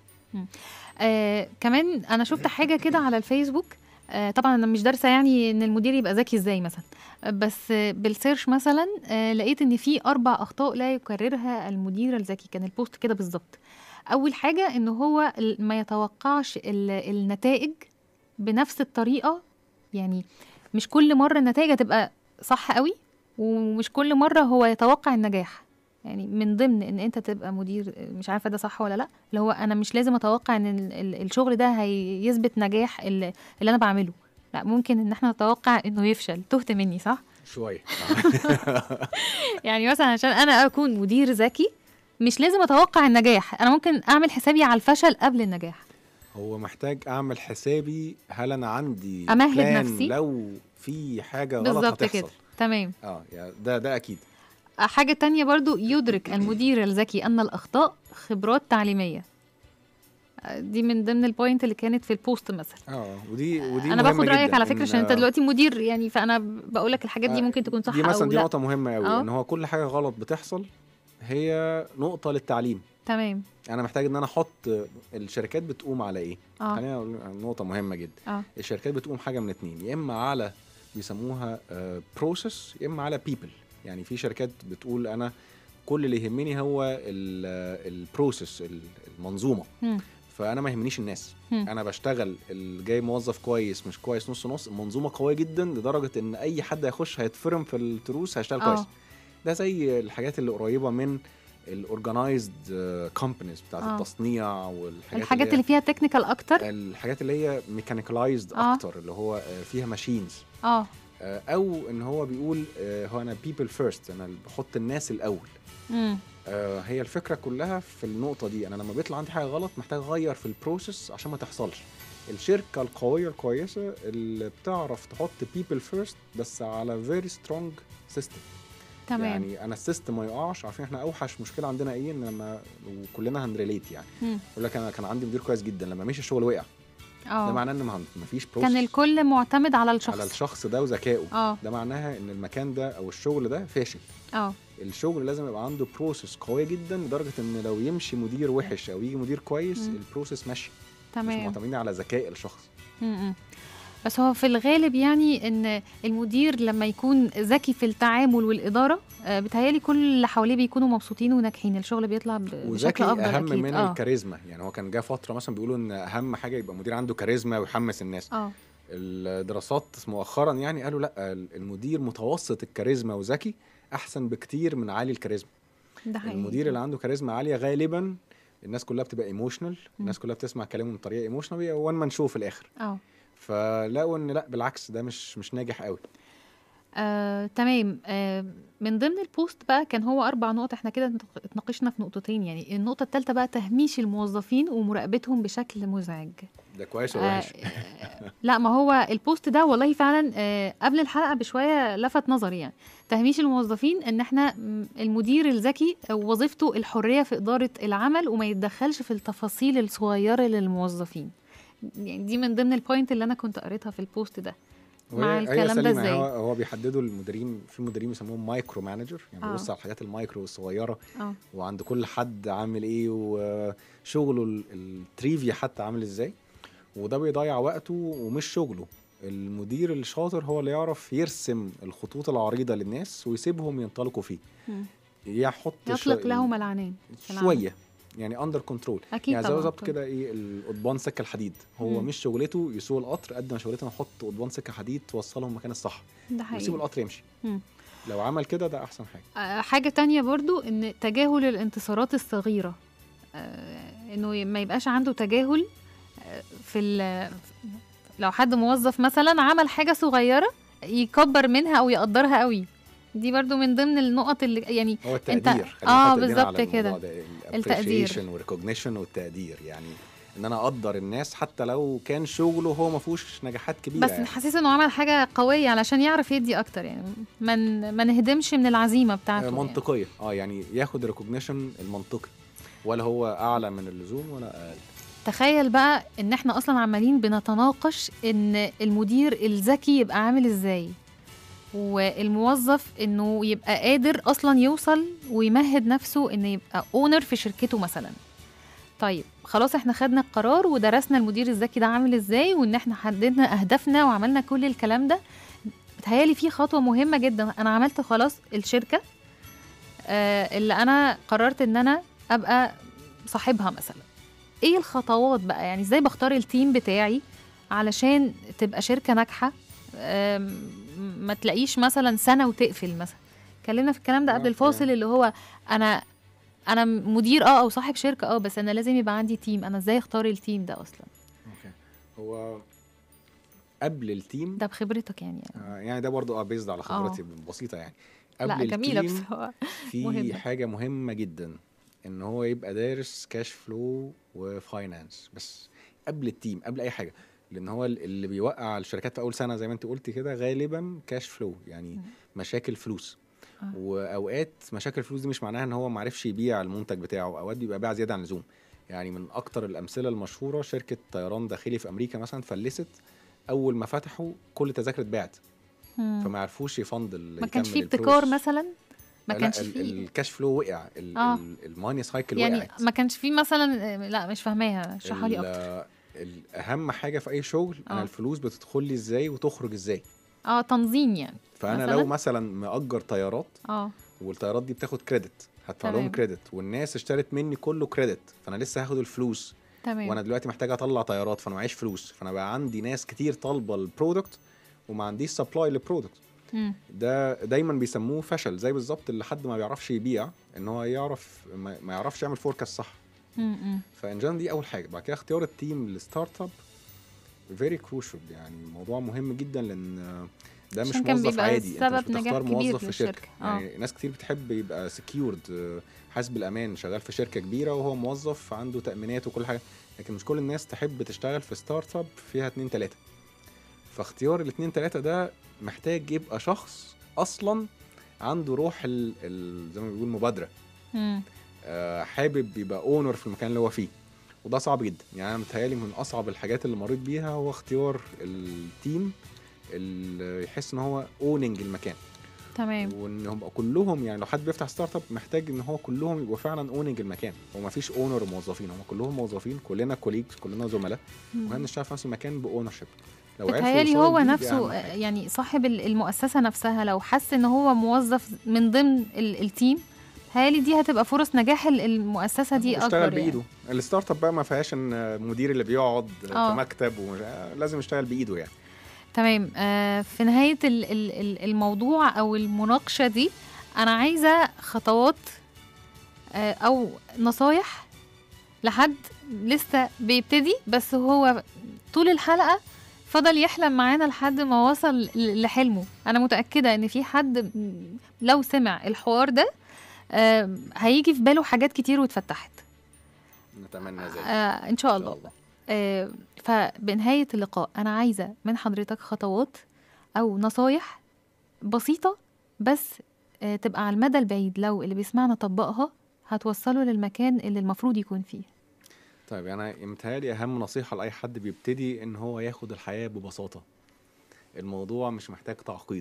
كمان انا شفت حاجه كده على الفيسبوك. طبعا انا مش دارسه يعني ان المدير يبقى ذكي ازاي مثلا، بس بالسيرش مثلا لقيت ان في 4 اخطاء لا يكررها المدير الذكي. كان البوست كده بالظبط. اول حاجه انه هو ما يتوقعش النتائج بنفس الطريقه. يعني مش كل مره النتائج هتبقى صح قوي، ومش كل مره هو يتوقع النجاح. يعني من ضمن ان انت تبقى مدير، مش عارفه ده صح ولا لا، اللي هو انا مش لازم اتوقع ان الشغل ده هيثبت نجاح اللي انا بعمله. لا، ممكن ان احنا نتوقع انه يفشل. تهت مني صح شويه. يعني مثلا عشان انا اكون مدير ذكي مش لازم اتوقع النجاح، انا ممكن اعمل حسابي على الفشل قبل النجاح. هو محتاج اعمل حسابي، هل انا عندي امهد نفسي لو في حاجه غلط بالظبط هتحصل كده. تمام. يعني ده اكيد. حاجه تانية برضو، يدرك المدير الذكي ان الاخطاء خبرات تعليميه. دي من ضمن البوينت اللي كانت في البوست مثلا. ودي انا باخد رايك على فكره عشان انت دلوقتي مدير يعني، فانا بقول لك الحاجات دي ممكن تكون صح او لا. دي مثلا دي نقطه مهمه قوي، ان هو كل حاجه غلط بتحصل هي نقطه للتعليم. تمام. انا محتاج ان انا احط الشركات بتقوم على ايه. خلينا نقول نقطه مهمه جدا. الشركات بتقوم حاجه من 2، يا اما على بيسموها بروسيس، يا اما على بيبل. يعني في شركات بتقول انا كل اللي يهمني هو البروسيس، المنظومه، فانا ما يهمنيش الناس. انا بشتغل جاي موظف كويس مش كويس نص نص، المنظومه قويه جدا لدرجه ان اي حد هيخش هيتفرم في التروس هيشتغل كويس. ده زي الحاجات اللي قريبه من الاورجنايزد كومبانيز بتاعت التصنيع، الحاجات اللي فيها تكنيكال اكتر، الحاجات اللي هي ميكانيكالايزد اكتر، اللي هو فيها ماشينز، او ان هو بيقول هو انا بيبل فيرست، انا بحط الناس الاول. هي الفكره كلها في النقطه دي. انا لما بيطلع عندي حاجه غلط محتاج اغير في البروسيس عشان ما تحصلش. الشركه القويه الكويسه اللي بتعرف تحط بيبل فيرست بس على فيري سترونج سيستم. تمام. يعني انا السيستم ما يقعش. عارفين احنا اوحش مشكله عندنا ايه؟ ان لما وكلنا هنريليت يعني يقول لك انا كان عندي مدير كويس جدا، لما مشي الشغل وقع. ده معناه ان ما فيش بروسيس، كان الكل معتمد على الشخص ده وذكائه. ده معناها ان المكان ده او الشغل ده فاشل. الشغل لازم يبقى عنده بروسيس قويه جدا لدرجه ان لو يمشي مدير وحش او يجي مدير كويس البروسيس ماشي. مش معتمدين على ذكاء الشخص. بس هو في الغالب يعني ان المدير لما يكون ذكي في التعامل والاداره بتهيالي كل اللي حواليه بيكونوا مبسوطين وناجحين، الشغل بيطلع بشكل افضل. اهم أكيد. من الكاريزما. يعني هو كان جه فتره مثلا بيقولوا ان اهم حاجه يبقى مدير عنده كاريزما ويحمس الناس. الدراسات مؤخرا يعني قالوا لا، المدير متوسط الكاريزما وذكي احسن بكتير من عالي الكاريزما. المدير اللي عنده كاريزما عاليه غالبا الناس كلها بتبقى ايموشنال، الناس كلها بتسمع كلامه من طريقه ايموشنال وان ما نشوف في الاخر. فلاقوا ان لا بالعكس ده مش ناجح قوي. تمام. من ضمن البوست بقى كان هو 4 نقط، احنا كده اتناقشنا في نقطتين. يعني النقطة الثالثة بقى تهميش الموظفين ومراقبتهم بشكل مزعج. ده كويس ولا وحش؟ لا، ما هو البوست ده والله فعلا قبل الحلقة بشوية لفت نظري. يعني تهميش الموظفين، ان احنا المدير الذكي وظيفته الحرية في إدارة العمل وما يتدخلش في التفاصيل الصغيرة للموظفين. يعني دي من ضمن البوينت اللي انا كنت قريتها في البوست ده. مع الكلام ده ازاي؟ هو بيحددوا المديرين، في مديرين بيسموهم مايكرو مانجر، يعني بيبص على الحاجات المايكرو الصغيره وعند كل حد عامل ايه وشغله التريفيا حتى عامل ازاي، وده بيضيع وقته ومش شغله. المدير الشاطر هو اللي يعرف يرسم الخطوط العريضه للناس ويسيبهم ينطلقوا فيه. يطلق لهم العنان شويه، يعني اندر كنترول. يعني زي بالظبط كده ايه القضبان سكه الحديد، هو مش شغلته يسوق القطر قد ما شغلته نحط قضبان سكه حديد توصلهم المكان الصح ويسيب القطر يمشي. لو عمل كده ده احسن حاجه. حاجه تانية برضو ان تجاهل الانتصارات الصغيره، انه ما يبقاش عنده تجاهل لو حد موظف مثلا عمل حاجه صغيره يكبر منها او يقدرها قوي. دي برضو من ضمن النقط اللي يعني هو التقدير. بالظبط كده، التقدير والريكوجنيشن والتقدير. يعني ان انا اقدر الناس حتى لو كان شغله هو ما فيهوش نجاحات كبيره، بس حاسس انه عمل حاجه قويه علشان يعرف يدي اكتر. يعني ما نهدمش من العزيمه بتاعته. منطقيه يعني ياخد الريكوجنيشن المنطقي، ولا هو اعلى من اللزوم ولا اقل. تخيل بقى ان احنا اصلا عمالين بنتناقش ان المدير الذكي يبقى عامل ازاي، والموظف انه يبقى قادر اصلا يوصل ويمهد نفسه انه يبقى اونر في شركته مثلا. طيب خلاص احنا خدنا القرار ودرسنا المدير الذكي ده عامل ازاي، وان احنا حددنا اهدافنا وعملنا كل الكلام ده. بتهيالي في خطوة مهمة جدا. انا عملت خلاص الشركة اللي انا قررت ان انا ابقى صاحبها مثلا. ايه الخطوات بقى؟ يعني ازاي بختار التيم بتاعي علشان تبقى شركة ناجحة، ما تلاقيش مثلا سنة وتقفل مثلا. اتكلمنا في الكلام ده قبل الفاصل، اللي هو انا مدير او صاحب شركة بس انا لازم يبقى عندي تيم. انا ازاي اختار التيم ده اصلا؟ هو قبل التيم ده بخبرتك يعني ده برضو بيزد على خبرتي بسيطة. يعني قبل لا جميلة التيم في مهمة. حاجة مهمة جدا، ان هو يبقى دارس كاش فلو وفاينانس. بس قبل التيم، قبل اي حاجة، لان هو اللي بيوقع الشركات في اول سنة زي ما انت قلتي كده غالبا كاش فلو، يعني مشاكل فلوس. واوقات مشاكل الفلوس دي مش معناها ان هو معرفش يبيع المنتج بتاعه، اوقات بيبقى باع زياده عن اللزوم. يعني من اكتر الامثله المشهوره شركه طيران داخلي في امريكا مثلا فلست اول ما فتحوا، كل التذاكر اتباعت فما عرفوش يفند. ما كانش فيه ابتكار مثلا، ما كانش فيه الكاش فلو وقع، الماني سايكل يعني وقعت. ما كانش فيه مثلا. لا مش فاهماها، اشرحها لي اكتر. اهم حاجه في اي شغل انا الفلوس بتدخل لي ازاي وتخرج ازاي. تنظيم يعني. فانا مثلاً؟ لو مثلا مأجر طيارات اه والطيارات دي بتاخد كريدت، هدفع تمام. لهم كريدت، والناس اشترت مني كله كريدت، فانا لسه هاخد الفلوس. تمام. وانا دلوقتي محتاج اطلع طيارات، فانا معيش فلوس، فانا بقى عندي ناس كتير طالبه البرودكت وما عنديش سبلاي للبرودكت. ده دايما بيسموه فشل، زي بالظبط اللي حد ما بيعرفش يبيع، ان هو يعرف ما يعرفش يعمل فوركاست صح. فانجان دي اول حاجه. بعد كده اختيار التيم للستارت اب فيري كروشال، يعني موضوع مهم جدا، لان ده مش موظف عادي، انت مش بتختار موظف في شركه. يعني ناس كتير بتحب يبقى سكيورد، حاسس بالامان، شغال في شركه كبيره وهو موظف عنده تامينات وكل حاجه، لكن مش كل الناس تحب تشتغل في ستارت اب فيها 2-3. فاختيار ال2 3 ده محتاج يبقى شخص اصلا عنده روح زي ما بيقول مبادره، حابب يبقى اونر في المكان اللي هو فيه، وده صعب جدا. يعني انا متهيألي من اصعب الحاجات اللي مريت بيها هو اختيار التيم اللي يحس ان هو اوننج المكان. تمام. وان هم كلهم، يعني لو حد بيفتح ستارت اب محتاج ان هو كلهم يبقوا فعلا اوننج المكان، وما فيش اونر وموظفين، هم كلهم موظفين، كلنا كوليجز، كلنا زملاء، وهنشتغل في نفس المكان باونر شيب. بتهيألي هو نفسه يعني صاحب المؤسسة نفسها لو حس ان هو موظف من ضمن التيم، هالي دي هتبقى فرص نجاح المؤسسة دي اكبر. يشتغل بايده. الستارت اب بقى ما فيهاش ان المدير اللي بيقعد في مكتب لازم يشتغل بايده يعني. تمام. في نهاية الموضوع او المناقشة دي انا عايزة خطوات او نصايح لحد لسه بيبتدي، بس هو طول الحلقة فضل يحلم معانا لحد ما وصل لحلمه. انا متأكدة ان في حد لو سمع الحوار ده هيجي في باله حاجات كتير واتفتحت. نتمنى ذلك ان شاء الله. فبنهاية اللقاء انا عايزة من حضرتك خطوات او نصايح بسيطة، بس تبقى على المدى البعيد، لو اللي بيسمعنا طبقها هتوصله للمكان اللي المفروض يكون فيه. طيب انا متهيألي اهم نصيحه لاي حد بيبتدي ان هو ياخد الحياه ببساطه. الموضوع مش محتاج تعقيد.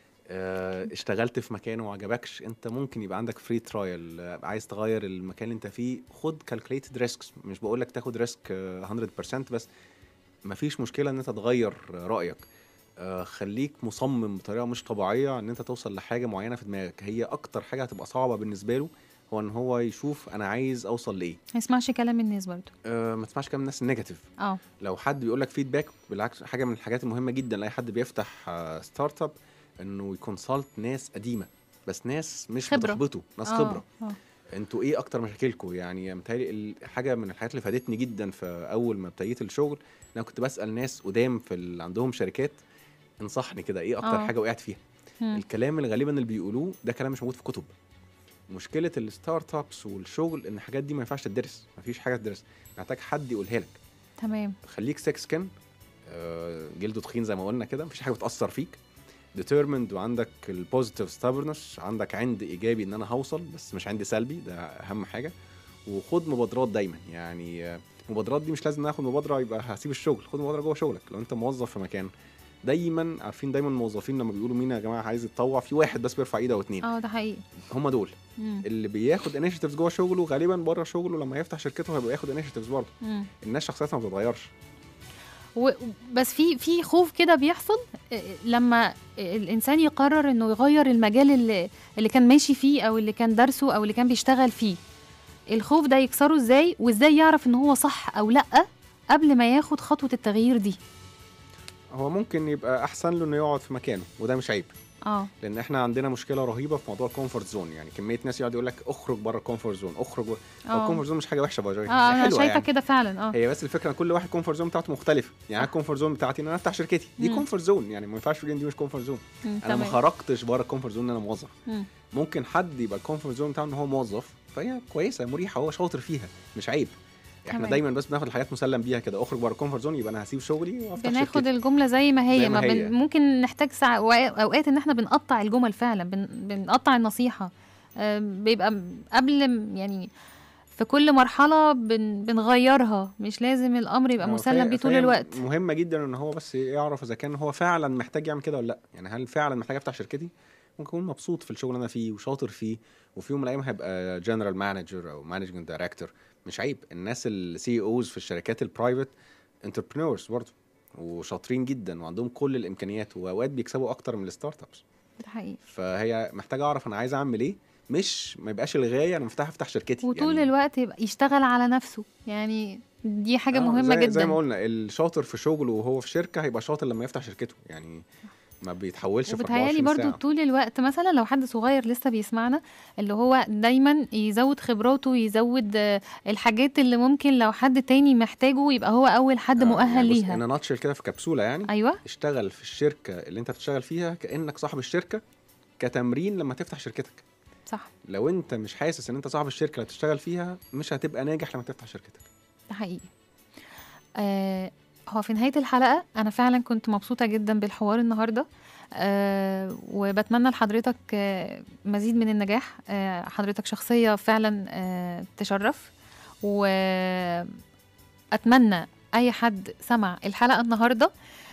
اشتغلت في مكان وما عجبكش، انت ممكن يبقى عندك فري ترايل، عايز تغير المكان اللي انت فيه، خد كالكوليتد ريسكس. مش بقول لك تاخد ريسك 100%، بس مفيش مشكله ان انت تغير رايك. خليك مصمم بطريقه مش طبيعيه ان انت توصل لحاجه معينه في دماغك. هي اكتر حاجه هتبقى صعبه بالنسبه له هو ان هو يشوف انا عايز اوصل لايه. ما يسمعش كلام الناس برضه. ما تسمعش كلام الناس النيجاتيف. لو حد بيقول لك فيدباك، بالعكس حاجه من الحاجات المهمه جدا لاي حد بيفتح ستارت اب انه يكونسلت ناس قديمه، بس ناس مش بتحبطه، ناس خبره. انتوا ايه اكتر مشاكلكم؟ يعني متهيألي حاجه من الحاجات اللي فادتني جدا في اول ما ابتديت الشغل، انا كنت بسال ناس قدام في اللي عندهم شركات، انصحني كده ايه اكتر حاجه وقعت فيها. الكلام اللي غالبا اللي بيقولوه ده كلام مش موجود في كتب. مشكله الستارت ابس والشغل ان الحاجات دي ما ينفعش تدرس، ما فيش حاجه تدرس، محتاج حد يقولها لك. تمام. خليك سكس سكن، جلده تخين زي ما قلنا كده، مفيش حاجه بتاثر فيك. determined، وعندك البوزيتيف stubbornness، عندك عند ايجابي ان انا هوصل، بس مش عندي سلبي، ده اهم حاجه. وخد مبادرات دايما، يعني مبادرات دي مش لازم ناخد مبادره يبقى هسيب الشغل، خد مبادره جوه شغلك. لو انت موظف في مكان، دايما عارفين دايما الموظفين لما بيقولوا مين يا جماعه عايز يتطوع، في واحد بس بيرفع ايده او اتنين. ده حقيقي. هم دول اللي بياخد انيشيتيفز جوه شغله. غالبا بره شغله لما يفتح شركته هيبقى ياخد انيشيتيفز برضه. الناس شخصيتها ما بتتغيرش. بس في خوف كده بيحصل لما الانسان يقرر انه يغير المجال اللي كان ماشي فيه او اللي كان درسه او اللي كان بيشتغل فيه. الخوف ده يكسره ازاي، وازاي يعرف ان هو صح او لا قبل ما ياخد خطوة التغيير دي؟ هو ممكن يبقى احسن له انه يقعد في مكانه، وده مش عيب. لان احنا عندنا مشكله رهيبه في موضوع الكومفورت زون. يعني كميه ناس يقعد يقول لك اخرج بره الكومفورت زون، اخرج الكومفورت زون مش حاجه وحشه بقى. انا شايفه يعني كده فعلا. هي بس الفكره ان كل واحد الكومفورت زون بتاعته مختلفه. يعني الكومفورت زون بتاعتي ان انا افتح شركتي، دي كومفورت زون، يعني ما ينفعش تقول دي مش كومفورت زون. انا ما خرجتش بره الكومفورت زون ان انا موظف. ممكن حد يبقى الكومفورت زون بتاعه ان هو موظف، فهي كويسه مريحه، هو شاطر فيها، مش عيب. احنا دايما بس بناخد الحاجات مسلم بيها كده، اخرج بره الكومفورت زون يبقى انا هسيب شغلي وافتح شركتي. بناخد الجمله زي ما هي، ممكن نحتاج اوقات ان احنا بنقطع الجمل فعلا، بنقطع النصيحه. بيبقى قبل يعني في كل مرحله بنغيرها، مش لازم الامر يبقى مسلم بيه طول الوقت. مهمه جدا ان هو بس يعرف اذا كان هو فعلا محتاج يعمل كده ولا لا. يعني هل فعلا محتاج افتح شركتي؟ ممكن اكون مبسوط في الشغل اللي انا فيه وشاطر فيه، وفي يوم من الايام هبقى جنرال مانجر او مانجنج دايركتور، مش عيب. الناس السي اوز في الشركات البرايفت انتربرينورز برضه، وشاطرين جدا وعندهم كل الامكانيات، واوقات بيكسبوا اكتر من الستارت ابس. ده حقيقي. فهي محتاجه اعرف انا عايز اعمل ايه، مش ما يبقاش الغايه انا افتح شركتي وطول يعني. الوقت يبقى يشتغل على نفسه، يعني دي حاجه مهمه زي جدا. زي ما قلنا الشاطر في شغله وهو في شركه هيبقى شاطر لما يفتح شركته، يعني ما بيتحولش في 24 وبتهيالي برضو ساعه. طول الوقت مثلا لو حد صغير لسه بيسمعنا، اللي هو دايما يزود خبراته، يزود الحاجات اللي ممكن لو حد تاني محتاجه يبقى هو اول حد مؤهل يعني ليها. انا ناتشل كده في كبسوله يعني. ايوه. اشتغل في الشركه اللي انت بتشتغل فيها كانك صاحب الشركه، كتمرين لما تفتح شركتك. صح. لو انت مش حاسس ان انت صاحب الشركه اللي هتشتغل فيها، مش هتبقى ناجح لما تفتح شركتك. ده حقيقي. هو في نهاية الحلقة أنا فعلا كنت مبسوطة جدا بالحوار النهاردة، وبتمنى لحضرتك مزيد من النجاح. حضرتك شخصية فعلا تشرف، وأتمنى أي حد سمع الحلقة النهاردة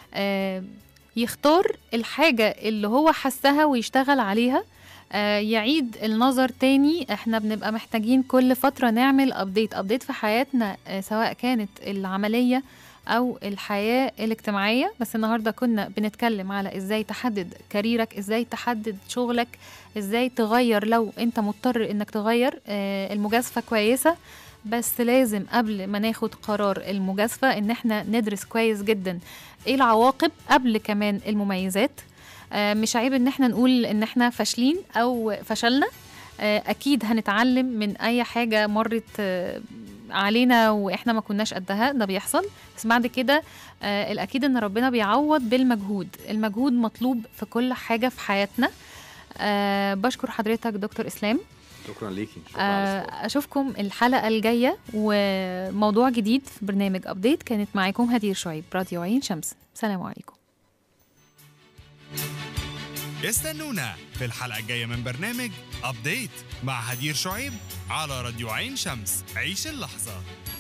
يختار الحاجة اللي هو حسها ويشتغل عليها، يعيد النظر تاني. احنا بنبقى محتاجين كل فترة نعمل ابديت في حياتنا، سواء كانت العملية او الحياة الاجتماعية. بس النهاردة كنا بنتكلم على ازاي تحدد كاريرك، ازاي تحدد شغلك، ازاي تغير لو انت مضطر انك تغير. المجازفة كويسة، بس لازم قبل ما ناخد قرار المجازفة ان احنا ندرس كويس جدا ايه العواقب قبل كمان المميزات. مش عيب ان احنا نقول ان احنا فاشلين او فشلنا، اكيد هنتعلم من اي حاجة مرت علينا واحنا ما كناش قدها، ده بيحصل. بس بعد كده الاكيد ان ربنا بيعوض بالمجهود. المجهود مطلوب في كل حاجة في حياتنا. بشكر حضرتك دكتور اسلام. شكرا ليكي. شكرا. اشوفكم الحلقة الجاية وموضوع جديد في برنامج ابديت. كانت معاكم هدير شعيب، راديو عين شمس. سلام عليكم. استنونا في الحلقة الجاية من برنامج أبديت مع هدير شعيب على راديو عين شمس. عيش اللحظة.